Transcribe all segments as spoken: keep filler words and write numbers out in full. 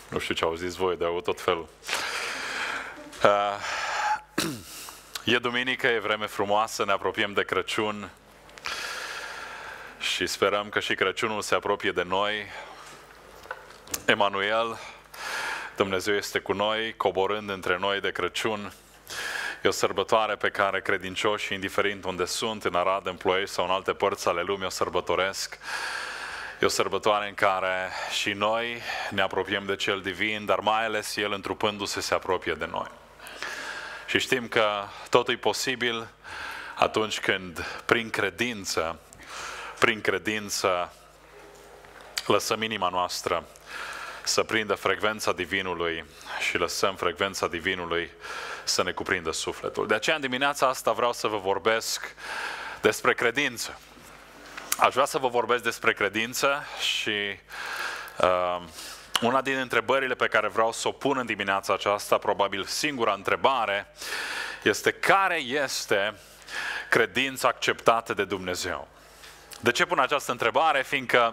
Nu știu ce auziți voi, dar eu tot felul. Uh, e duminică, e vreme frumoasă, ne apropiem de Crăciun și sperăm că și Crăciunul se apropie de noi. Emanuel, Dumnezeu este cu noi, coborând între noi de Crăciun. E o sărbătoare pe care credincioșii, indiferent unde sunt, în Arad, în Ploiești sau în alte părți ale lumii, o sărbătoresc. E o sărbătoare în care și noi ne apropiem de Cel Divin, dar mai ales El, întrupându-se, se apropie de noi. Și știm că totul e posibil atunci când, prin credință, prin credință, lăsăm inima noastră să prindă frecvența Divinului și lăsăm frecvența Divinului să ne cuprindă sufletul. De aceea, în dimineața asta vreau să vă vorbesc despre credință. Aș vrea să vă vorbesc despre credință și uh, una din întrebările pe care vreau să o pun în dimineața aceasta, probabil singura întrebare, este: care este credința acceptată de Dumnezeu? De ce pun această întrebare? Fiindcă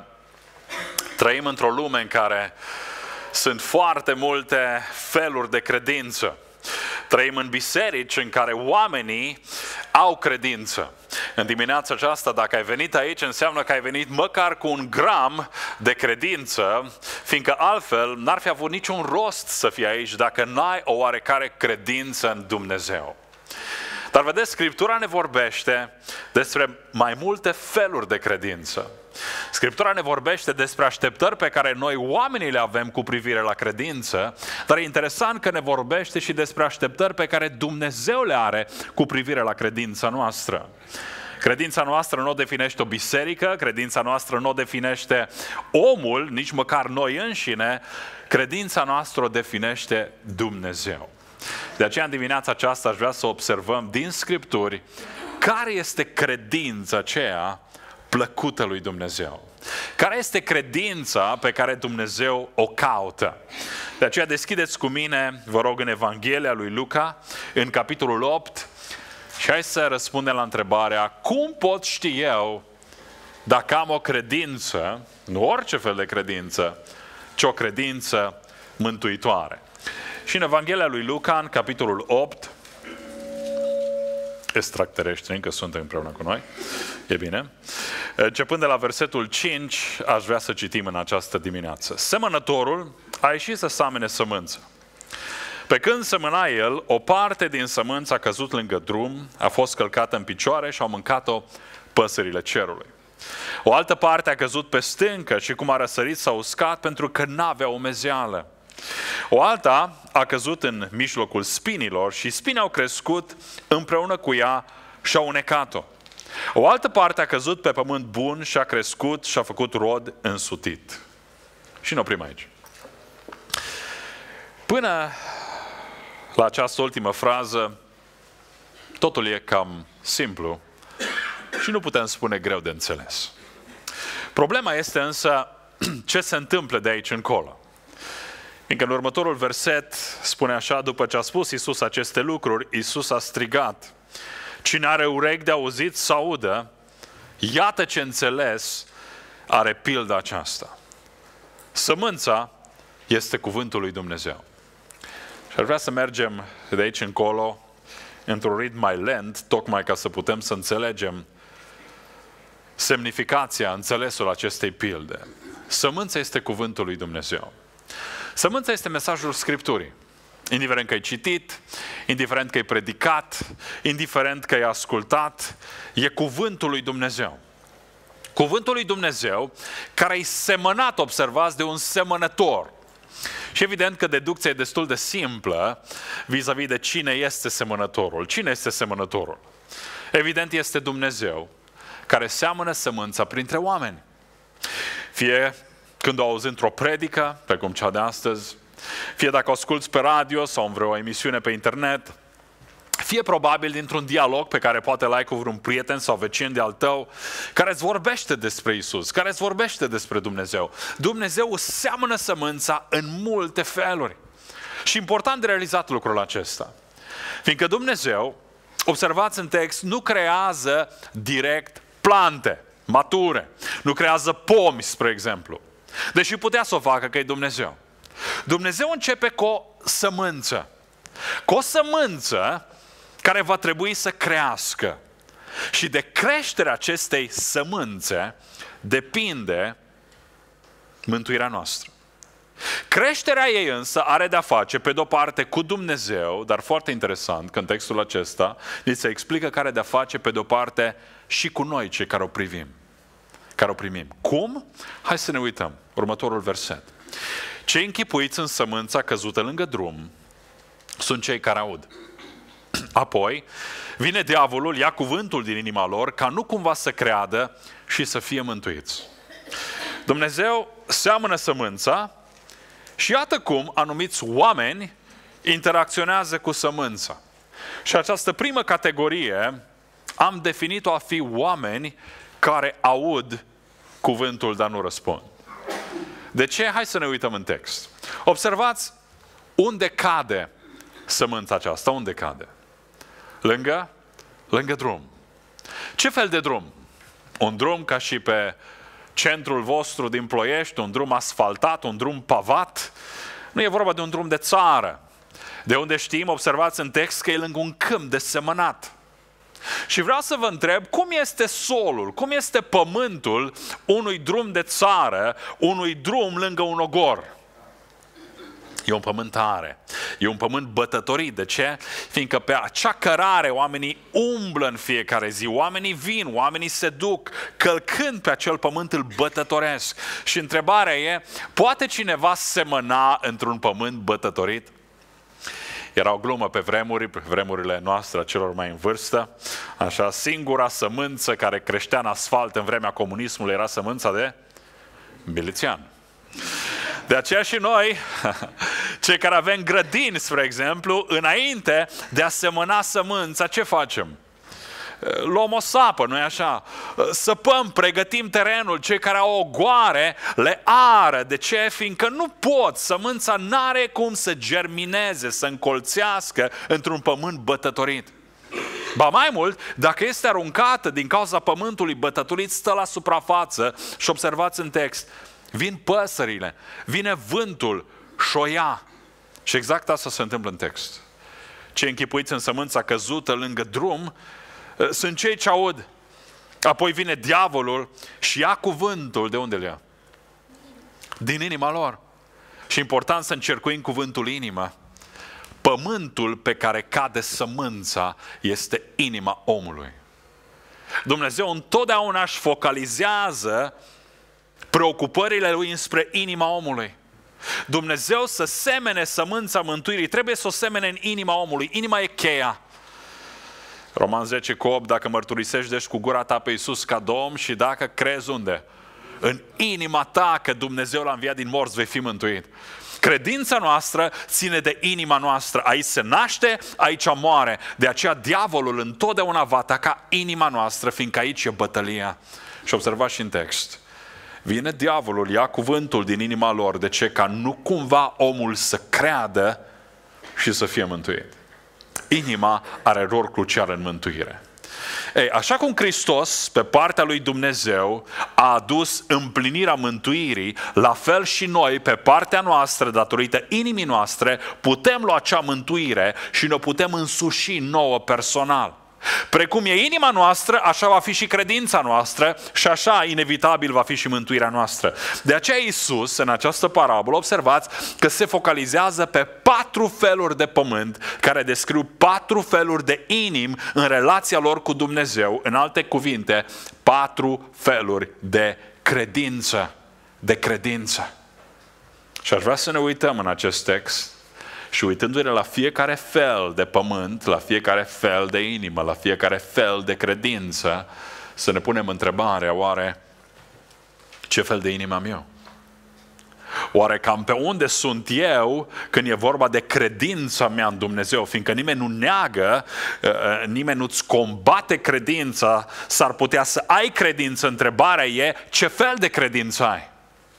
trăim într-o lume în care sunt foarte multe feluri de credință. Trăim în biserici în care oamenii au credință. În dimineața aceasta, dacă ai venit aici, înseamnă că ai venit măcar cu un gram de credință, fiindcă altfel n-ar fi avut niciun rost să fii aici dacă n-ai o oarecare credință în Dumnezeu. Dar vedeți, Scriptura ne vorbește despre mai multe feluri de credință. Scriptura ne vorbește despre așteptări pe care noi oamenii le avem cu privire la credință, dar e interesant că ne vorbește și despre așteptări pe care Dumnezeu le are cu privire la credința noastră. Credința noastră nu o definește o biserică, credința noastră nu o definește omul, nici măcar noi înșine, credința noastră o definește Dumnezeu. De aceea, în dimineața aceasta, aș vrea să observăm din Scripturi care este credința aceea plăcută lui Dumnezeu. Care este credința pe care Dumnezeu o caută? De aceea deschideți cu mine, vă rog, în Evanghelia lui Luca, în capitolul opt, și hai să răspundem la întrebarea: cum pot ști eu dacă am o credință, nu orice fel de credință, ci o credință mântuitoare? Și în Evanghelia lui Luca, în capitolul opt, extracterești, încă suntem împreună cu noi, e bine. Începând de la versetul cinci, aș vrea să citim în această dimineață. Semănătorul a ieșit să samene sămânță. Pe când sămâna el, o parte din sămânță a căzut lângă drum, a fost călcată în picioare și au mâncat-o păsările cerului. O altă parte a căzut pe stâncă și cum a răsărit s-a uscat pentru că n-avea umezeală. O alta a căzut în mijlocul spinilor și spini au crescut împreună cu ea și au unecat-o. O altă parte a căzut pe pământ bun și a crescut și a făcut rod însutit. Și ne oprim aici. Până la această ultimă frază, totul e cam simplu și nu putem spune greu de înțeles. Problema este însă ce se întâmplă de aici încolo. Fiindcă în următorul verset spune așa: după ce a spus Iisus aceste lucruri, Iisus a strigat: cine are urechi de auzit să audă, iată ce înțeles are pilda aceasta. Sămânța este cuvântul lui Dumnezeu. Și ar vrea să mergem de aici încolo într-un ritm mai lent, tocmai ca să putem să înțelegem semnificația, înțelesul acestei pilde. Sămânța este cuvântul lui Dumnezeu. Sămânța este mesajul Scripturii. Indiferent că ai citit, indiferent că ai predicat, indiferent că ai ascultat, e cuvântul lui Dumnezeu. Cuvântul lui Dumnezeu care e semănat, observați, de un semănător. Și evident că deducția e destul de simplă vis-a-vis de cine este semănătorul. Cine este semănătorul? Evident este Dumnezeu care seamănă sămânța printre oameni. Fie când o auzi într-o predică, precum cea de astăzi, fie dacă o asculți pe radio sau în vreo emisiune pe internet, fie probabil dintr-un dialog pe care poate l-ai cu vreun prieten sau vecin de-al tău, care îți vorbește despre Iisus, care îți vorbește despre Dumnezeu. Dumnezeu seamănă sămânța în multe feluri. Și important de realizat lucrul acesta. Fiindcă Dumnezeu, observați în text, nu creează direct plante mature. Nu creează pomi, spre exemplu. Deși putea să o facă, că e Dumnezeu. Dumnezeu începe cu o sămânță. Cu o sămânță care va trebui să crească. Și de creșterea acestei sămânțe depinde mântuirea noastră. Creșterea ei însă are de-a face, pe de-o parte, cu Dumnezeu, dar foarte interesant că în textul acesta ni se explică că are de-a face, pe de-o parte, și cu noi, cei care o privim, care o primim. Cum? Hai să ne uităm. Următorul verset. Cei închipuiți în sămânța căzută lângă drum sunt cei care aud. Apoi vine diavolul, ia cuvântul din inima lor, ca nu cumva să creadă și să fie mântuiți. Dumnezeu seamănă sămânța și iată cum anumiți oameni interacționează cu sămânța. Și această primă categorie am definit-o a fi oameni care aud cuvântul, dar nu răspund. De ce? Hai să ne uităm în text. Observați unde cade sămânța aceasta, unde cade? Lângă? Lângă drum. Ce fel de drum? Un drum ca și pe centrul vostru din Ploiești, un drum asfaltat, un drum pavat. Nu e vorba de un drum de țară. De unde știm, observați în text, că e lângă un câmp desemănat. Și vreau să vă întreb, cum este solul, cum este pământul unui drum de țară, unui drum lângă un ogor? E un pământ tare, e un pământ bătătorit. De ce? Fiindcă pe acea cărare oamenii umblă în fiecare zi, oamenii vin, oamenii se duc, călcând pe acel pământ îl bătătoresc. Și întrebarea e, poate cineva semăna într-un pământ bătătorit? Era o glumă pe vremuri, pe vremurile noastre, a celor mai în vârstă. Așa, singura sămânță care creștea în asfalt în vremea comunismului era sămânța de milițian. De aceea și noi, cei care avem grădini, spre exemplu, înainte de a semăna sămânța, ce facem? Luăm o sapă, nu-i așa? Săpăm, pregătim terenul, cei care au ogoare le ară. De ce? Fiindcă nu pot, sămânța n-are cum să germineze, să încolțească într-un pământ bătătorit. Ba mai mult, dacă este aruncată din cauza pământului bătătorit, stă la suprafață și observați în text, vin păsările, vine vântul și o ia. Și exact asta se întâmplă în text. Cei închipuiți în sămânța căzută lângă drum sunt cei ce aud. Apoi vine diavolul și ia cuvântul. De unde îl ia? Din inima lor. Și important să încercuim cuvântul inimă. Pământul pe care cade sămânța este inima omului. Dumnezeu întotdeauna își focalizează preocupările lui înspre inima omului. Dumnezeu să semene sămânța mântuirii, trebuie să o semene în inima omului. Inima e cheia. Roman zece cu opt, dacă mărturisești deci cu gura ta pe Iisus ca Domn și dacă crezi unde? În inima ta că Dumnezeu l-a înviat din morți, vei fi mântuit. Credința noastră ține de inima noastră. Aici se naște, aici moare. De aceea diavolul întotdeauna va ataca inima noastră, fiindcă aici e bătălia. Și observați și în text. Vine diavolul, ia cuvântul din inima lor. De ce? Ca nu cumva omul să creadă și să fie mântuit. Inima are rol crucial în mântuire. Ei, așa cum Hristos, pe partea lui Dumnezeu, a adus împlinirea mântuirii, la fel și noi, pe partea noastră, datorită inimii noastre, putem lua acea mântuire și ne putem însuși nouă personal. Precum e inima noastră, așa va fi și credința noastră și așa inevitabil va fi și mântuirea noastră. De aceea Iisus, în această parabolă, observați că se focalizează pe patru feluri de pământ care descriu patru feluri de inimi în relația lor cu Dumnezeu. În alte cuvinte, patru feluri de credință. De credință. Și aș vrea să ne uităm în acest text și uitându-ne la fiecare fel de pământ, la fiecare fel de inimă, la fiecare fel de credință, să ne punem întrebarea, oare ce fel de inimă am eu? Oare cam pe unde sunt eu când e vorba de credința mea în Dumnezeu? Fiindcă nimeni nu neagă, nimeni nu-ți combate credința, s-ar putea să ai credință. Întrebarea e, ce fel de credință ai?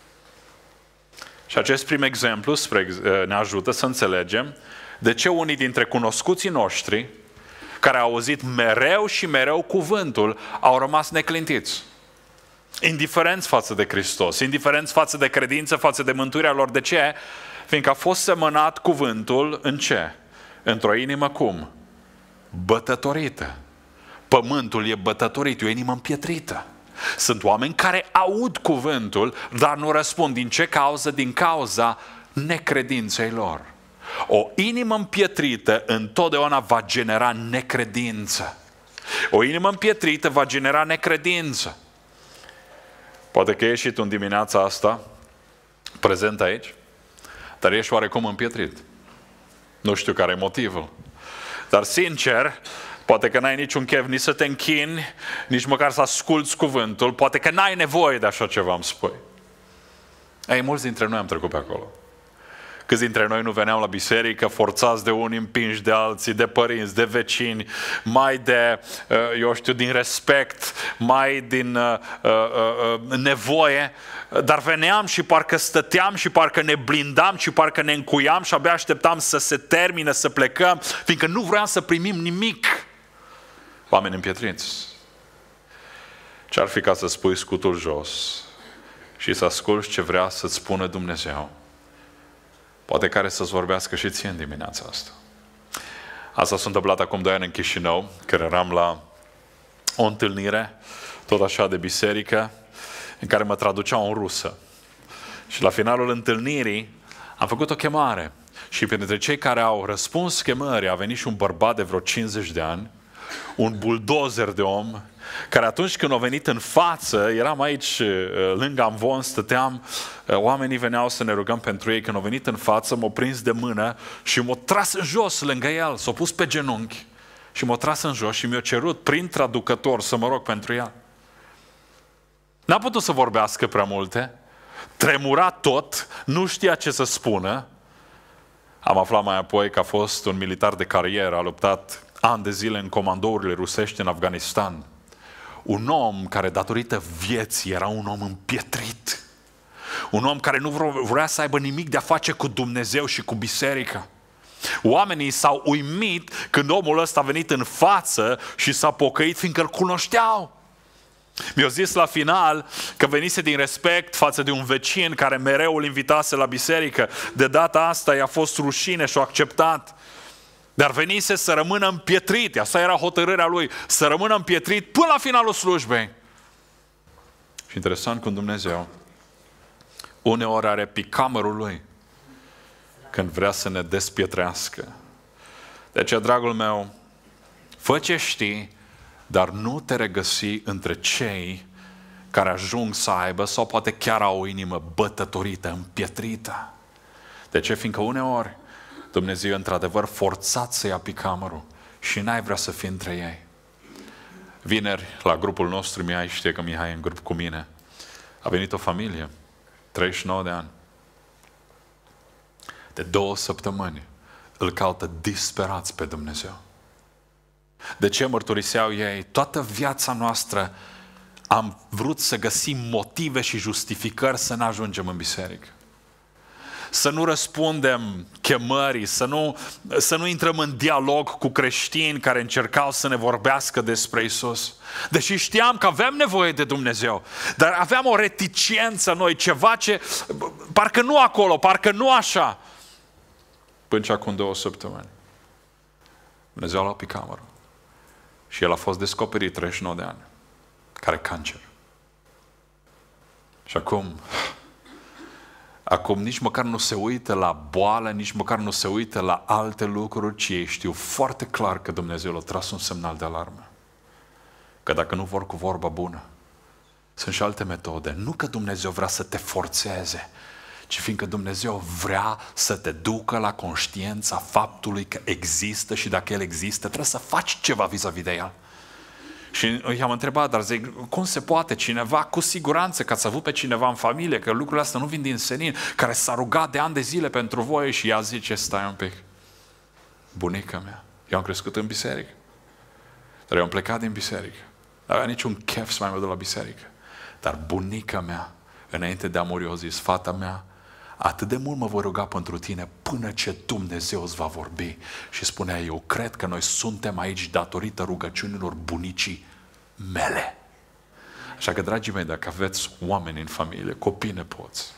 Și acest prim exemplu ne ajută să înțelegem de ce unii dintre cunoscuții noștri, care au auzit mereu și mereu cuvântul, au rămas neclintiți. indiferenți față de Hristos, indiferenți față de credință, față de mântuirea lor. De ce? Fiindcă a fost semănat cuvântul în ce? Într-o inimă cum? Bătătorită. Pământul e bătătorit, e o inimă împietrită. Sunt oameni care aud cuvântul, dar nu răspund. Din ce cauză? Din cauza necredinței lor. O inimă împietrită întotdeauna va genera necredință. O inimă împietrită va genera necredință. Poate că ești și tu în dimineața asta prezent aici, dar ești oarecum împietrit. Nu știu care e motivul. Dar sincer, poate că n-ai niciun chef nici să te închini, nici măcar să asculți cuvântul, poate că n-ai nevoie de așa ceva, îmi spui. Ei, mulți dintre noi am trecut pe acolo. Câți dintre noi nu veneam la biserică forțați de unii, împinși de alții, de părinți, de vecini, mai de, eu știu, din respect, mai din uh, uh, nevoie, dar veneam și parcă stăteam și parcă ne blindam și parcă ne încuiam și abia așteptam să se termine, să plecăm, fiindcă nu vreau să primim nimic. Oameni împietriți. Ce-ar fi ca să spui scutul jos și să asculți ce vrea să-ți spună Dumnezeu? Poate care să-ți vorbească și ție în dimineața asta. Asta s-a întâmplat acum doi ani în Chișinău, când eram la o întâlnire, tot așa de biserică, în care mă traduceau în rusă. Și la finalul întâlnirii am făcut o chemare. Și printre cei care au răspuns chemării a venit și un bărbat de vreo cincizeci de ani, un buldozer de om, care atunci când au venit în față, eram aici lângă Amvon, stăteam, oamenii veneau să ne rugăm pentru ei, când au venit în față, m-au prins de mână și m-au tras în jos lângă el, s-au pus pe genunchi și m-au tras în jos și mi-au cerut prin traducător să mă rog pentru el. N-a putut să vorbească prea multe, tremura tot, nu știa ce să spună. Am aflat mai apoi că a fost un militar de carieră, a luptat ani de zile în comandourile rusești în Afganistan. Un om care, datorită vieții, era un om împietrit. Un om care nu vrea să aibă nimic de a face cu Dumnezeu și cu biserica. Oamenii s-au uimit când omul ăsta a venit în față și s-a pocăit, fiindcă îl cunoșteau. Mi-au zis la final că venise din respect față de un vecin care mereu îl invitase la biserică. De data asta i-a fost rușine și a acceptat. Dar venise să rămână împietrit. Asta era hotărârea lui. Să rămână împietrit până la finalul slujbei. Și interesant cum Dumnezeu uneori are picamărul lui când vrea să ne despietrească. De aceea, dragul meu, fă ce știi, dar nu te regăsi între cei care ajung să aibă sau poate chiar au o inimă bătătorită, împietrită. De ce? Fiindcă uneori Dumnezeu e într-adevăr forțat să ia picamărul și n-ai vrea să fii între ei. Vineri, la grupul nostru, Mihai știe că Mihai e în grup cu mine, a venit o familie, treizeci și nouă de ani. De două săptămâni îl caută disperați pe Dumnezeu. De ce mărturiseau ei? Toată viața noastră am vrut să găsim motive și justificări să nu ajungem în biserică. Să nu răspundem chemării, să nu, să nu intrăm în dialog cu creștini care încercau să ne vorbească despre Isus. Deși știam că aveam nevoie de Dumnezeu, dar aveam o reticență noi, ceva ce, parcă nu acolo, parcă nu așa. Până și acum două săptămâni, Dumnezeu a luat picamărul și el a fost descoperit treizeci și nouă de ani, care are cancer. Și acum... Acum nici măcar nu se uită la boală, nici măcar nu se uită la alte lucruri, ci ei știu foarte clar că Dumnezeu l-a tras un semnal de alarmă. Că dacă nu vor cu vorba bună, sunt și alte metode. Nu că Dumnezeu vrea să te forțeze, ci fiindcă Dumnezeu vrea să te ducă la conștiința faptului că există și dacă El există, trebuie să faci ceva vis-a-vis de El. Și i-am întrebat, dar zic, cum se poate cineva, cu siguranță că ați avut pe cineva în familie, că lucrurile astea nu vin din senin, care s-a rugat de ani de zile pentru voi și ea zice, stai un pic, bunica mea, eu am crescut în biserică, dar eu am plecat din biserică, nu avea niciun chef să mai mă duc la biserică, dar bunica mea, înainte de a muri, a zis, fata mea, atât de mult mă voi ruga pentru tine până ce Dumnezeu îți va vorbi. Și spunea, eu cred că noi suntem aici datorită rugăciunilor bunicii mele. Așa că, dragii mei, dacă aveți oameni în familie, copii, nepoți,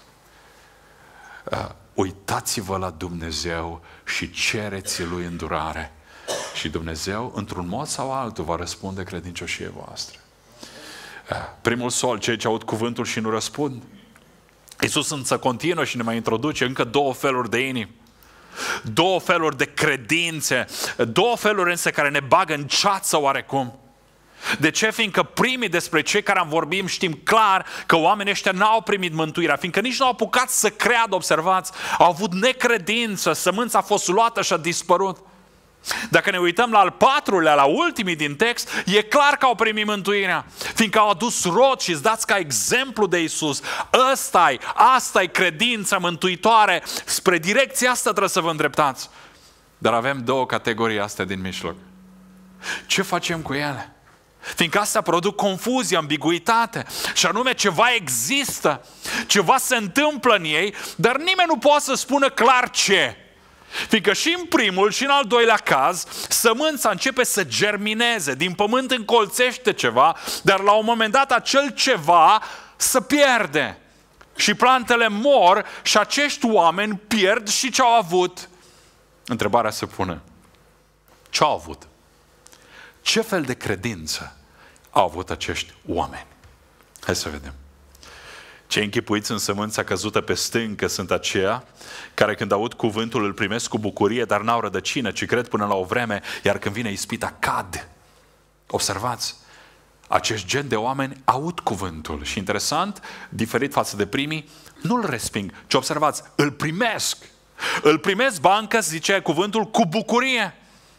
uh, uitați-vă la Dumnezeu și cereți Lui îndurare. Și Dumnezeu, într-un mod sau altul, va răspunde credincioșiei voastre. Uh, primul sol, cei ce aud cuvântul și nu răspund. Iisus însă continuă și ne mai introduce încă două feluri de inimi. Două feluri de credințe, două feluri însă care ne bagă în ceață oarecum. De ce? Fiindcă primii despre cei care am vorbit știm clar că oamenii ăștia n-au primit mântuirea, fiindcă nici n-au apucat să creadă, observați, au avut necredință, sămânța a fost luată și a dispărut. Dacă ne uităm la al patrulea, la ultimii din text, e clar că au primit mântuirea, fiindcă au adus rod și îți dați ca exemplu de Iisus. Ăsta-i, asta-i credința mântuitoare, spre direcția asta trebuie să vă îndreptați. Dar avem două categorii astea din mijloc. Ce facem cu ele? Fiindcă astea produc confuzie, ambiguitate, și anume ceva există, ceva se întâmplă în ei, dar nimeni nu poate să spună clar ce. Fiindcă și în primul și în al doilea caz, sămânța începe să germineze, din pământ încolțește ceva, dar la un moment dat acel ceva se pierde. Și plantele mor și acești oameni pierd și ce au avut. Întrebarea se pune: ce au avut? Ce fel de credință au avut acești oameni? Hai să vedem. Cei închipuiți în sămânța căzută pe stâncă sunt aceia care când aud cuvântul îl primesc cu bucurie, dar n-au rădăcină, ci cred până la o vreme, iar când vine ispita cad. Observați, acești gen de oameni aud cuvântul și interesant, diferit față de primii, nu-l resping, ci observați, îl primesc. Îl primesc, bancă, zice cuvântul, cu bucurie.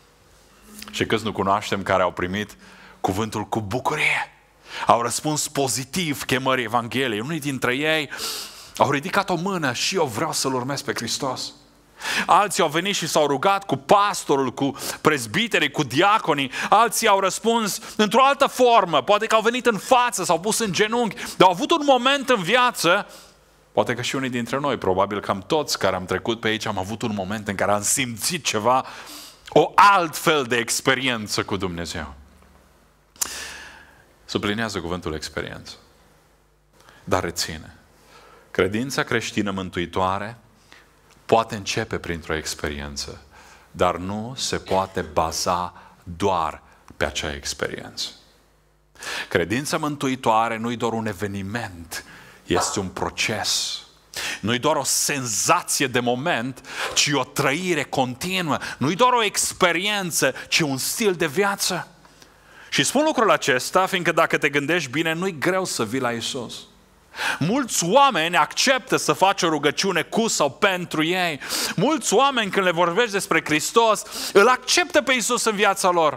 Și câți nu cunoaștem care au primit cuvântul cu bucurie? Au răspuns pozitiv chemării Evangheliei. Unii dintre ei au ridicat o mână și eu vreau să-L urmez pe Hristos. Alții au venit și s-au rugat cu pastorul, cu prezbiterii, cu diaconii. Alții au răspuns într-o altă formă. Poate că au venit în față, s-au pus în genunchi. Dar au avut un moment în viață, poate că și unii dintre noi, probabil cam toți care am trecut pe aici, am avut un moment în care am simțit ceva, o altfel de experiență cu Dumnezeu. Sublinează cuvântul experiență. Dar reține. Credința creștină mântuitoare poate începe printr-o experiență, dar nu se poate baza doar pe acea experiență. Credința mântuitoare nu-i doar un eveniment, este un proces. Nu-i doar o senzație de moment, ci o trăire continuă. Nu-i doar o experiență, ci un stil de viață. Și spun lucrul acesta, fiindcă dacă te gândești bine, nu-i greu să vii la Iisus. Mulți oameni acceptă să faci o rugăciune cu sau pentru ei. Mulți oameni, când le vorbești despre Hristos, îl acceptă pe Iisus în viața lor.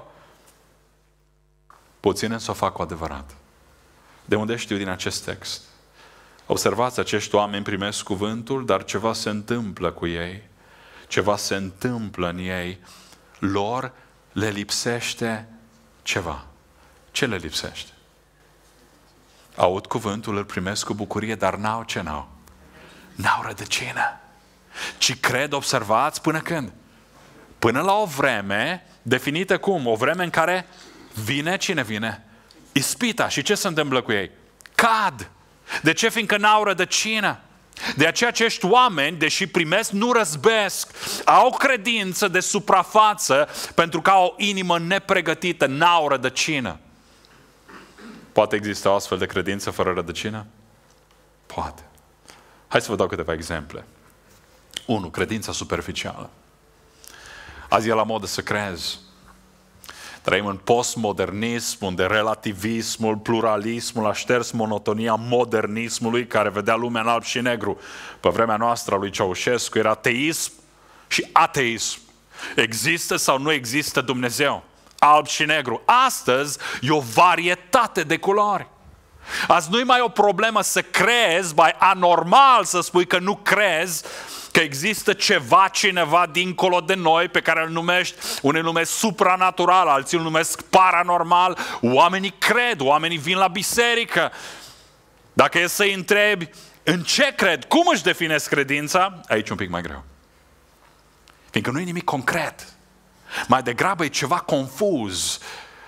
Puțini însă o fac cu adevărat. De unde știu din acest text? Observați, acești oameni primesc cuvântul, dar ceva se întâmplă cu ei. Ceva se întâmplă în ei. Lor le lipsește ceva. Ce le lipsește? Aud cuvântul, îl primesc cu bucurie, dar n-au ce n-au? N-au rădăcină. Ci cred, observați, până când? Până la o vreme definită cum? O vreme în care vine, cine vine? Ispita. Și ce se întâmplă cu ei? Cad. De ce? Fiindcă n-au rădăcină. De aceea acești oameni, deși primesc, nu răzbesc. Au credință de suprafață pentru că au o inimă nepregătită, n-au rădăcină. Poate exista o astfel de credință fără rădăcină? Poate. Hai să vă dau câteva exemple. unu. Credința superficială. Azi e la modă să crezi. Trăim în postmodernism, unde relativismul, pluralismul a șters monotonia modernismului care vedea lumea în alb și negru. Pe vremea noastră a lui Ceaușescu era teism și ateism. Există sau nu există Dumnezeu? Alb și negru. Astăzi e o varietate de culori. Azi nu e mai o problemă să crezi, mai anormal să spui că nu crezi, că există ceva, cineva dincolo de noi pe care îl numești, unii îl numesc supranatural, alții îl numesc paranormal. Oamenii cred, oamenii vin la biserică. Dacă e să-i întrebi în ce cred, cum își definezi credința, aici e un pic mai greu. Fiindcă nu e nimic concret. Mai degrabă e ceva confuz.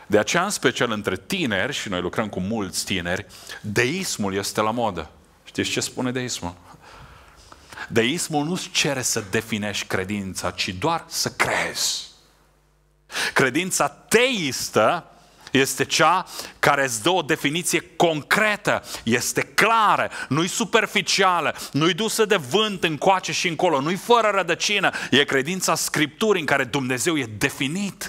De aceea, în special între tineri, și noi lucrăm cu mulți tineri, deismul este la modă. Știți ce spune deismul? Deismul nu-ți cere să definești credința, ci doar să crezi. Credința teistă este cea care îți dă o definiție concretă, este clară, nu-i superficială, nu-i dusă de vânt încoace și încolo, nu-i fără rădăcină, e credința Scripturii în care Dumnezeu e definit.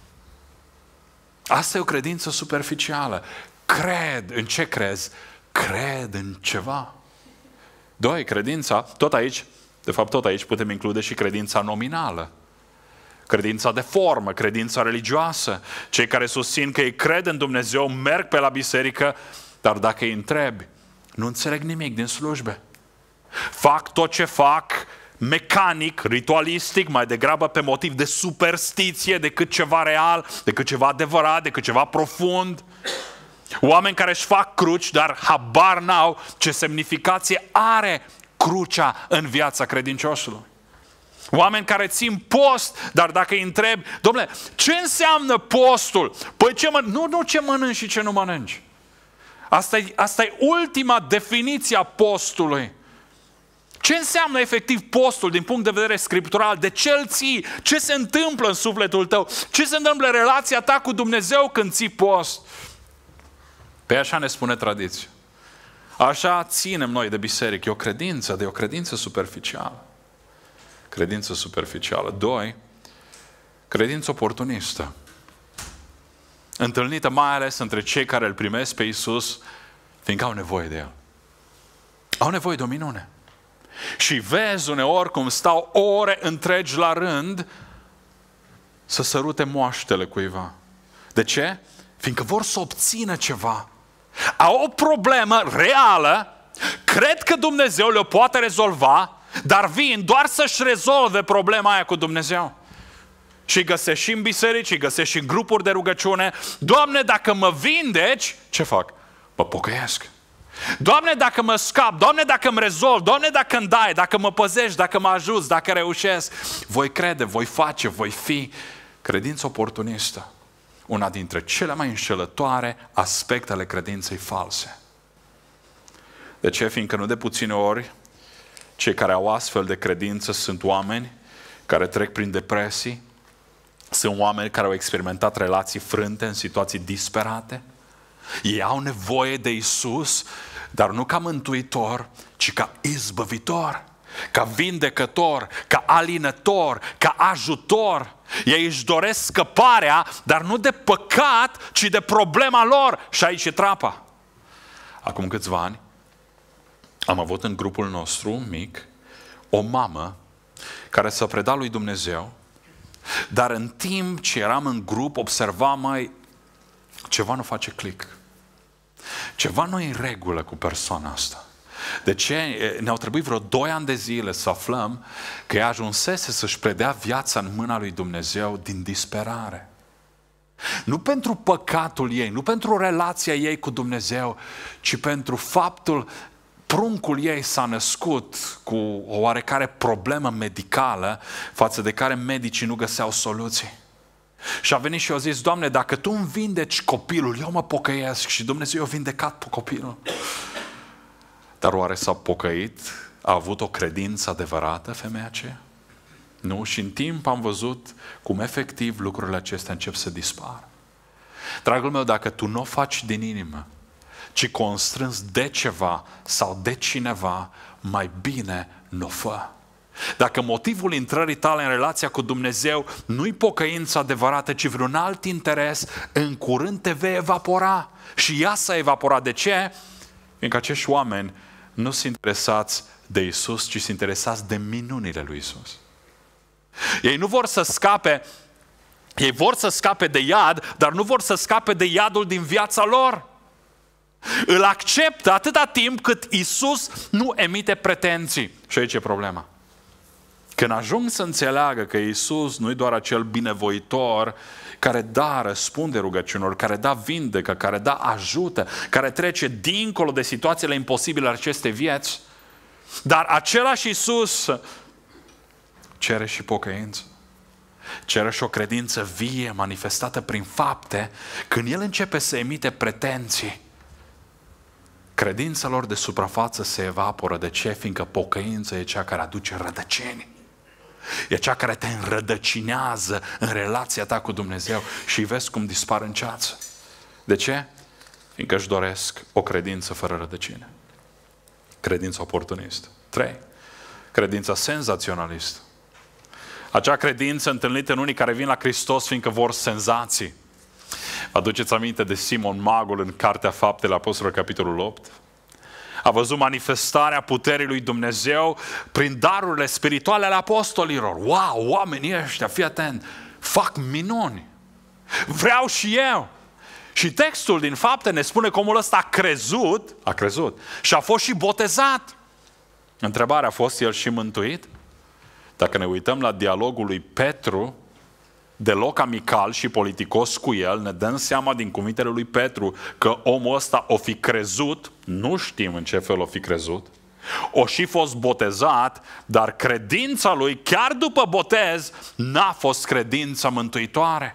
Asta e o credință superficială. Cred. În ce crezi? Cred în ceva. Doi, credința, tot aici, de fapt tot aici putem include și credința nominală. Credința de formă, credința religioasă. Cei care susțin că ei cred în Dumnezeu, merg pe la biserică, dar dacă îi întrebi, nu înțeleg nimic din slujbe. Fac tot ce fac, mecanic, ritualistic, mai degrabă pe motiv de superstiție decât ceva real, decât ceva adevărat, decât ceva profund. Oameni care își fac cruci, dar habar n-au ce semnificație are crucea în viața credinciosului. Oameni care țin post, dar dacă îi întrebi, dom'le, ce înseamnă postul? Păi ce mănânci? Nu, nu ce mănânci și ce nu mănânci. Asta e, asta e ultima definiție a postului. Ce înseamnă efectiv postul din punct de vedere scriptural? De ce îl ții? Ce se întâmplă în sufletul tău? Ce se întâmplă în relația ta cu Dumnezeu când ții post? Pe așa ne spune tradiția. Așa ținem noi de biserică. E o credință, de o credință superficială. Credință superficială. Doi, credință oportunistă. Întâlnită mai ales între cei care îl primesc pe Iisus, fiindcă au nevoie de El. Au nevoie de o minune. Și vezi uneori cum stau ore întregi la rând să sărute moaștele cuiva. De ce? Fiindcă vor să obțină ceva. Au o problemă reală, cred că Dumnezeu le-o poate rezolva, dar vin doar să-și rezolve problema aia cu Dumnezeu. Și îi găsești și în biserici, îi găsești și în grupuri de rugăciune. Doamne, dacă mă vindeci, ce fac? Mă pocăiesc. Doamne, dacă mă scap, Doamne, dacă îmi rezolv, Doamne, dacă îmi dai, dacă mă păzești, dacă mă ajuți, dacă reușesc, voi crede, voi face, voi fi. Credință oportunistă. Una dintre cele mai înșelătoare aspecte ale credinței false. De ce? Fiindcă nu de puține ori cei care au astfel de credință sunt oameni care trec prin depresii, sunt oameni care au experimentat relații frânte în situații disperate. Ei au nevoie de Iisus, dar nu ca mântuitor, ci ca izbăvitor, ca vindecător, ca alinător, ca ajutor. Ei își doresc scăparea, dar nu de păcat, ci de problema lor. Și aici e trapa. Acum câțiva ani am avut în grupul nostru mic o mamă care s-a predat lui Dumnezeu, dar în timp ce eram în grup observam mai ceva nu face click. Ceva nu e în regulă cu persoana asta. De ce? Ne-au trebuit vreo doi ani de zile să aflăm că ea ajunsese să-și predea viața în mâna lui Dumnezeu din disperare. Nu pentru păcatul ei, nu pentru relația ei cu Dumnezeu, ci pentru faptul pruncul ei s-a născut cu o oarecare problemă medicală față de care medicii nu găseau soluții. Și a venit și a zis, Doamne, dacă Tu îmi vindeci copilul, eu mă pocăiesc. Și Dumnezeu a vindecat pe copilul. Dar oare s-a pocăit? A avut o credință adevărată femeia aceea? Nu? Și în timp am văzut cum efectiv lucrurile acestea încep să dispară. Dragul meu, dacă tu nu o faci din inimă, ci constrâns de ceva sau de cineva, mai bine nu o fă. Dacă motivul intrării tale în relația cu Dumnezeu nu-i pocăința adevărată, ci vreun alt interes, în curând te vei evapora. Și ea s-a evaporat. De ce? Fiindcă acești oameni nu sunt interesați de Iisus, ci sunt interesați de minunile lui Iisus. Ei nu vor să scape, ei vor să scape de iad, dar nu vor să scape de iadul din viața lor. Îl acceptă atâta timp cât Iisus nu emite pretenții. Și aici e problema. Când ajung să înțeleagă că Iisus nu e doar acel binevoitor care da răspunde rugăciunilor, care da vindecă, care da ajută, care trece dincolo de situațiile imposibile ale acestei vieți, dar același Iisus cere și pocăință. cere și o credință vie, manifestată prin fapte, când el începe să emite pretenții, credința lor de suprafață se evaporă. De ce? Fiindcă pocăința e cea care aduce rădăcini. E cea care te înrădăcinează în relația ta cu Dumnezeu și vezi cum dispar în ceață. De ce? Fiindcă își doresc o credință fără rădăcine. Credința oportunistă. Trei. Credința senzaționalistă. Acea credință întâlnită în unii care vin la Hristos fiindcă vor senzații. Aduceți aminte de Simon Magul în Cartea Faptele Apostolilor, capitolul opt? A văzut manifestarea puterii lui Dumnezeu prin darurile spirituale ale apostolilor. Wow, oamenii ăștia, fii atent, fac minuni. Vreau și eu. Și textul din Fapte ne spune că omul ăsta a crezut, a crezut și a fost și botezat. Întrebarea a fost, el și mântuit? Dacă ne uităm la dialogul lui Petru, deloc amical și politicos cu el, ne dăm seama din cuvintele lui Petru că omul ăsta o fi crezut, nu știm în ce fel o fi crezut, o și fost botezat, dar credința lui, chiar după botez, n-a fost credința mântuitoare.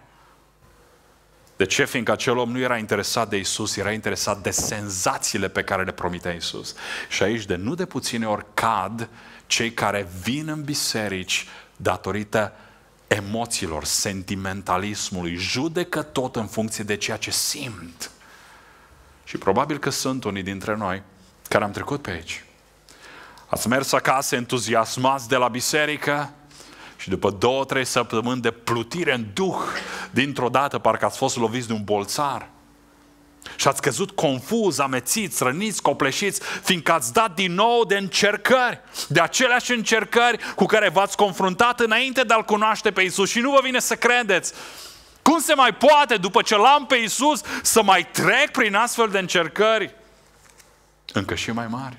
De ce? Fiindcă acel om nu era interesat de Isus, era interesat de senzațiile pe care le promitea Isus. Și aici de nu de puține ori cad cei care vin în biserici datorită emoțiilor, sentimentalismului, judecă tot în funcție de ceea ce simt. Și probabil că sunt unii dintre noi care am trecut pe aici. Ați mers acasă entuziasmați de la biserică și după două, trei săptămâni de plutire în duh, dintr-o dată parcă ați fost loviți de un bolțar. Și ați căzut confuz, amețiți, răniți, copleșiți, fiindcă ați dat din nou de încercări, de aceleași încercări cu care v-ați confruntat înainte de a-L cunoaște pe Iisus. Și nu vă vine să credeți. Cum se mai poate, după ce l-am pe Iisus, să mai trec prin astfel de încercări? Încă și mai mari.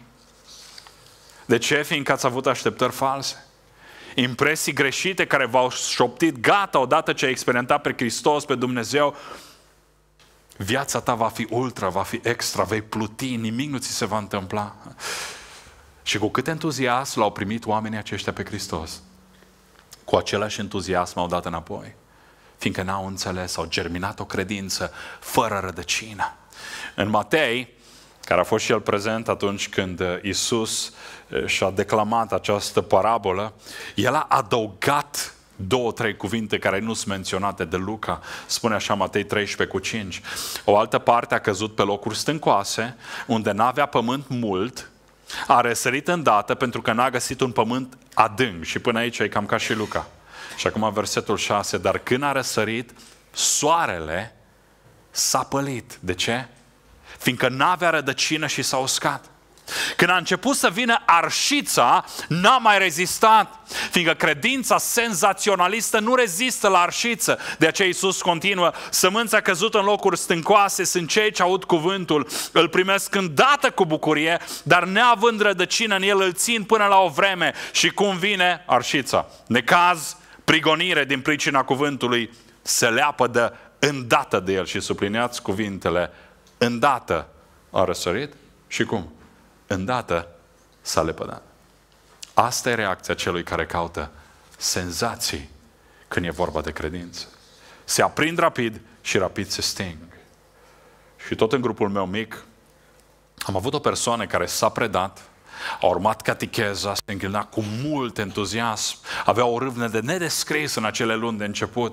De ce? Fiindcă ați avut așteptări false. Impresii greșite care v-au șoptit, gata, odată ce ai experimentat pe Hristos, pe Dumnezeu, viața ta va fi ultra, va fi extra, vei pluti, nimic nu ți se va întâmpla. Și cu cât entuziasm l-au primit oamenii aceștia pe Hristos, cu același entuziasm au dat înapoi, fiindcă n-au înțeles, au germinat o credință fără rădăcină. În Matei, care a fost și el prezent atunci când Iisus și-a declamat această parabolă, el a adăugat două, trei cuvinte care nu sunt menționate de Luca. Spune așa Matei treisprezece cu cinci. O altă parte a căzut pe locuri stâncoase, unde n-avea pământ mult, a răsărit îndată pentru că n-a găsit un pământ adânc. Și până aici e cam ca și Luca. Și acum versetul șase. Dar când a răsărit, soarele s-a pălit. De ce? Fiindcă n-avea rădăcină și s-a uscat. Când a început să vină arșița, n-a mai rezistat, fiindcă credința senzaționalistă nu rezistă la arșiță. De aceea Iisus continuă, sămânța căzută în locuri stâncoase sunt cei ce aud cuvântul, îl primesc îndată cu bucurie, dar neavând rădăcină în el îl țin până la o vreme. Și cum vine arșița? Necaz, prigonire din pricina cuvântului, se leapă de îndată de el. Și subliniați cuvintele, îndată a răsărit și cum? Îndată s-a lepădat. Asta e reacția celui care caută senzații când e vorba de credință. Se aprind rapid și rapid se sting. Și tot în grupul meu mic am avut o persoană care s-a predat, a urmat catecheza, se închina cu mult entuziasm, avea o râvnă de nedescris în acele luni de început.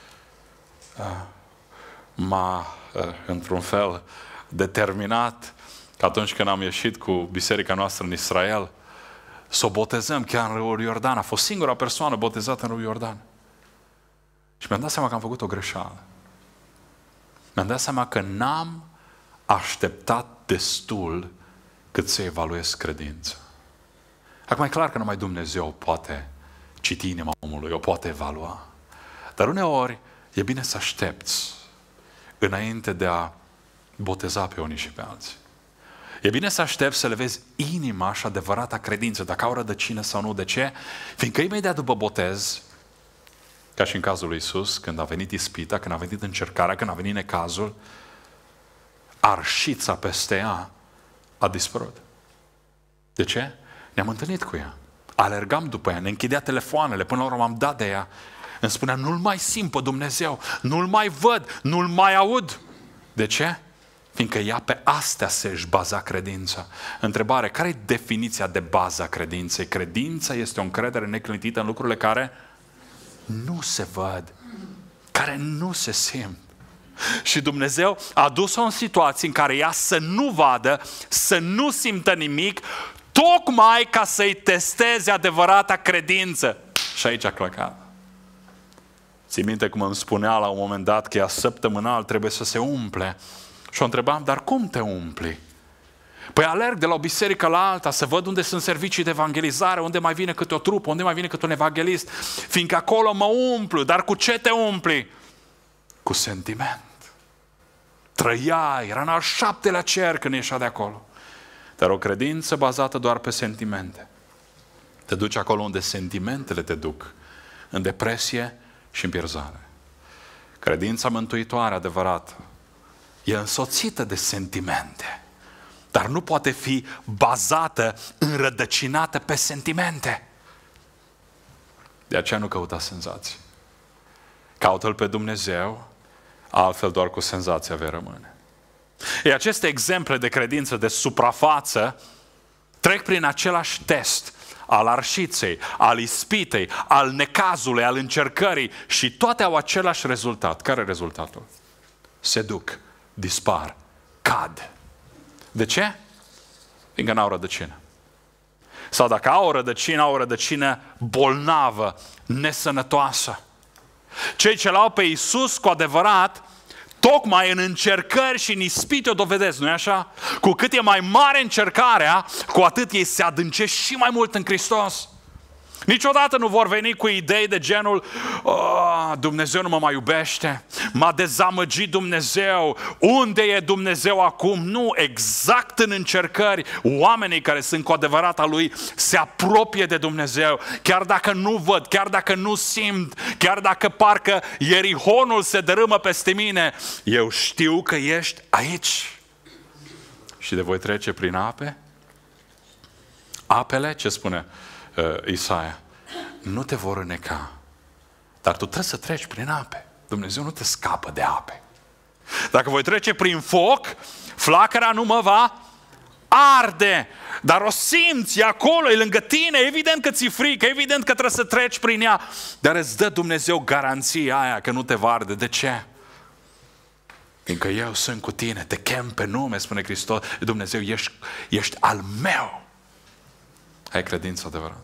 M-a, într-un fel, determinat că atunci când am ieșit cu biserica noastră în Israel, să o botezăm chiar în râul Iordan. A fost singura persoană botezată în râul Iordan. Și mi-am dat seama că am făcut o greșeală. Mi-am dat seama că n-am așteptat destul cât să evaluez credința. Acum e clar că numai Dumnezeu poate citi inima omului, o poate evalua. Dar uneori e bine să aștepți înainte de a boteza pe unii și pe alții. E bine să aștepți să le vezi inima și adevărata credință, dacă au rădăcină sau nu. De ce? Fiindcă imediat după botez, ca și în cazul lui Iisus, când a venit ispita, când a venit încercarea, când a venit necazul, arșița peste ea a dispărut. De ce? Ne-am întâlnit cu ea. Alergam după ea, ne închidea telefoanele, până la urmă am dat de ea. Îmi spunea, nu-L mai simt pe Dumnezeu, nu-L mai văd, nu-L mai aud. De ce? Fiindcă ea pe astea se-și baza credința. Întrebare, care e definiția de bază a credinței? Credința este o încredere neclintită în lucrurile care nu se văd, care nu se simt. Și Dumnezeu a dus-o în situații în care ea să nu vadă, să nu simtă nimic, tocmai ca să-i testeze adevărata credință. Și aici a clăcat. Ții minte cum îmi spunea la un moment dat că ea săptămânal trebuie să se umple. Și o întrebam, dar cum te umpli? Păi alerg de la o biserică la alta să văd unde sunt servicii de evangelizare, unde mai vine câte o trupă, unde mai vine câte un evanghelist, fiindcă acolo mă umplu. Dar cu ce te umpli? Cu sentiment. Trăia, era în al șaptelea cer când ieșea de acolo. Dar o credință bazată doar pe sentimente te duce acolo unde sentimentele te duc, în depresie și în pierzare. Credința mântuitoare adevărată e însoțită de sentimente, dar nu poate fi bazată, înrădăcinată pe sentimente. De aceea nu căuta senzații. Caută-L pe Dumnezeu, altfel doar cu senzația vei rămâne. E aceste exemple de credință de suprafață trec prin același test al arșiței, al ispitei, al necazului, al încercării și toate au același rezultat. Care e rezultatul? Se duc, dispar, cad. De ce? Fiindcă n-au rădăcină. Sau dacă au o rădăcină, au o rădăcină bolnavă, nesănătoasă. Cei ce l-au pe Iisus cu adevărat, tocmai în încercări și în ispite o dovedesc, nu-i așa? Cu cât e mai mare încercarea, cu atât ei se adâncesc și mai mult în Hristos. Niciodată nu vor veni cu idei de genul, oh, Dumnezeu nu mă mai iubește, m-a dezamăgit Dumnezeu, unde e Dumnezeu acum? Nu, exact în încercări, oamenii care sunt cu adevărat a Lui se apropie de Dumnezeu, chiar dacă nu văd, chiar dacă nu simt, chiar dacă parcă Ierihonul se dărâmă peste mine, eu știu că ești aici. Și de voi trece prin ape? Apele, ce spune Isaia, nu te vor îneca, dar tu trebuie să treci prin ape. Dumnezeu nu te scapă de ape. Dacă voi trece prin foc, flacăra nu mă va arde, dar o simți, e acolo, e lângă tine, evident că ți-e frică, evident că trebuie să treci prin ea, dar îți dă Dumnezeu garanția aia că nu te va arde. De ce? Fiindcă eu sunt cu tine, te chem pe nume, spune Hristos, Dumnezeu, ești, ești al meu. Ai credință adevărată.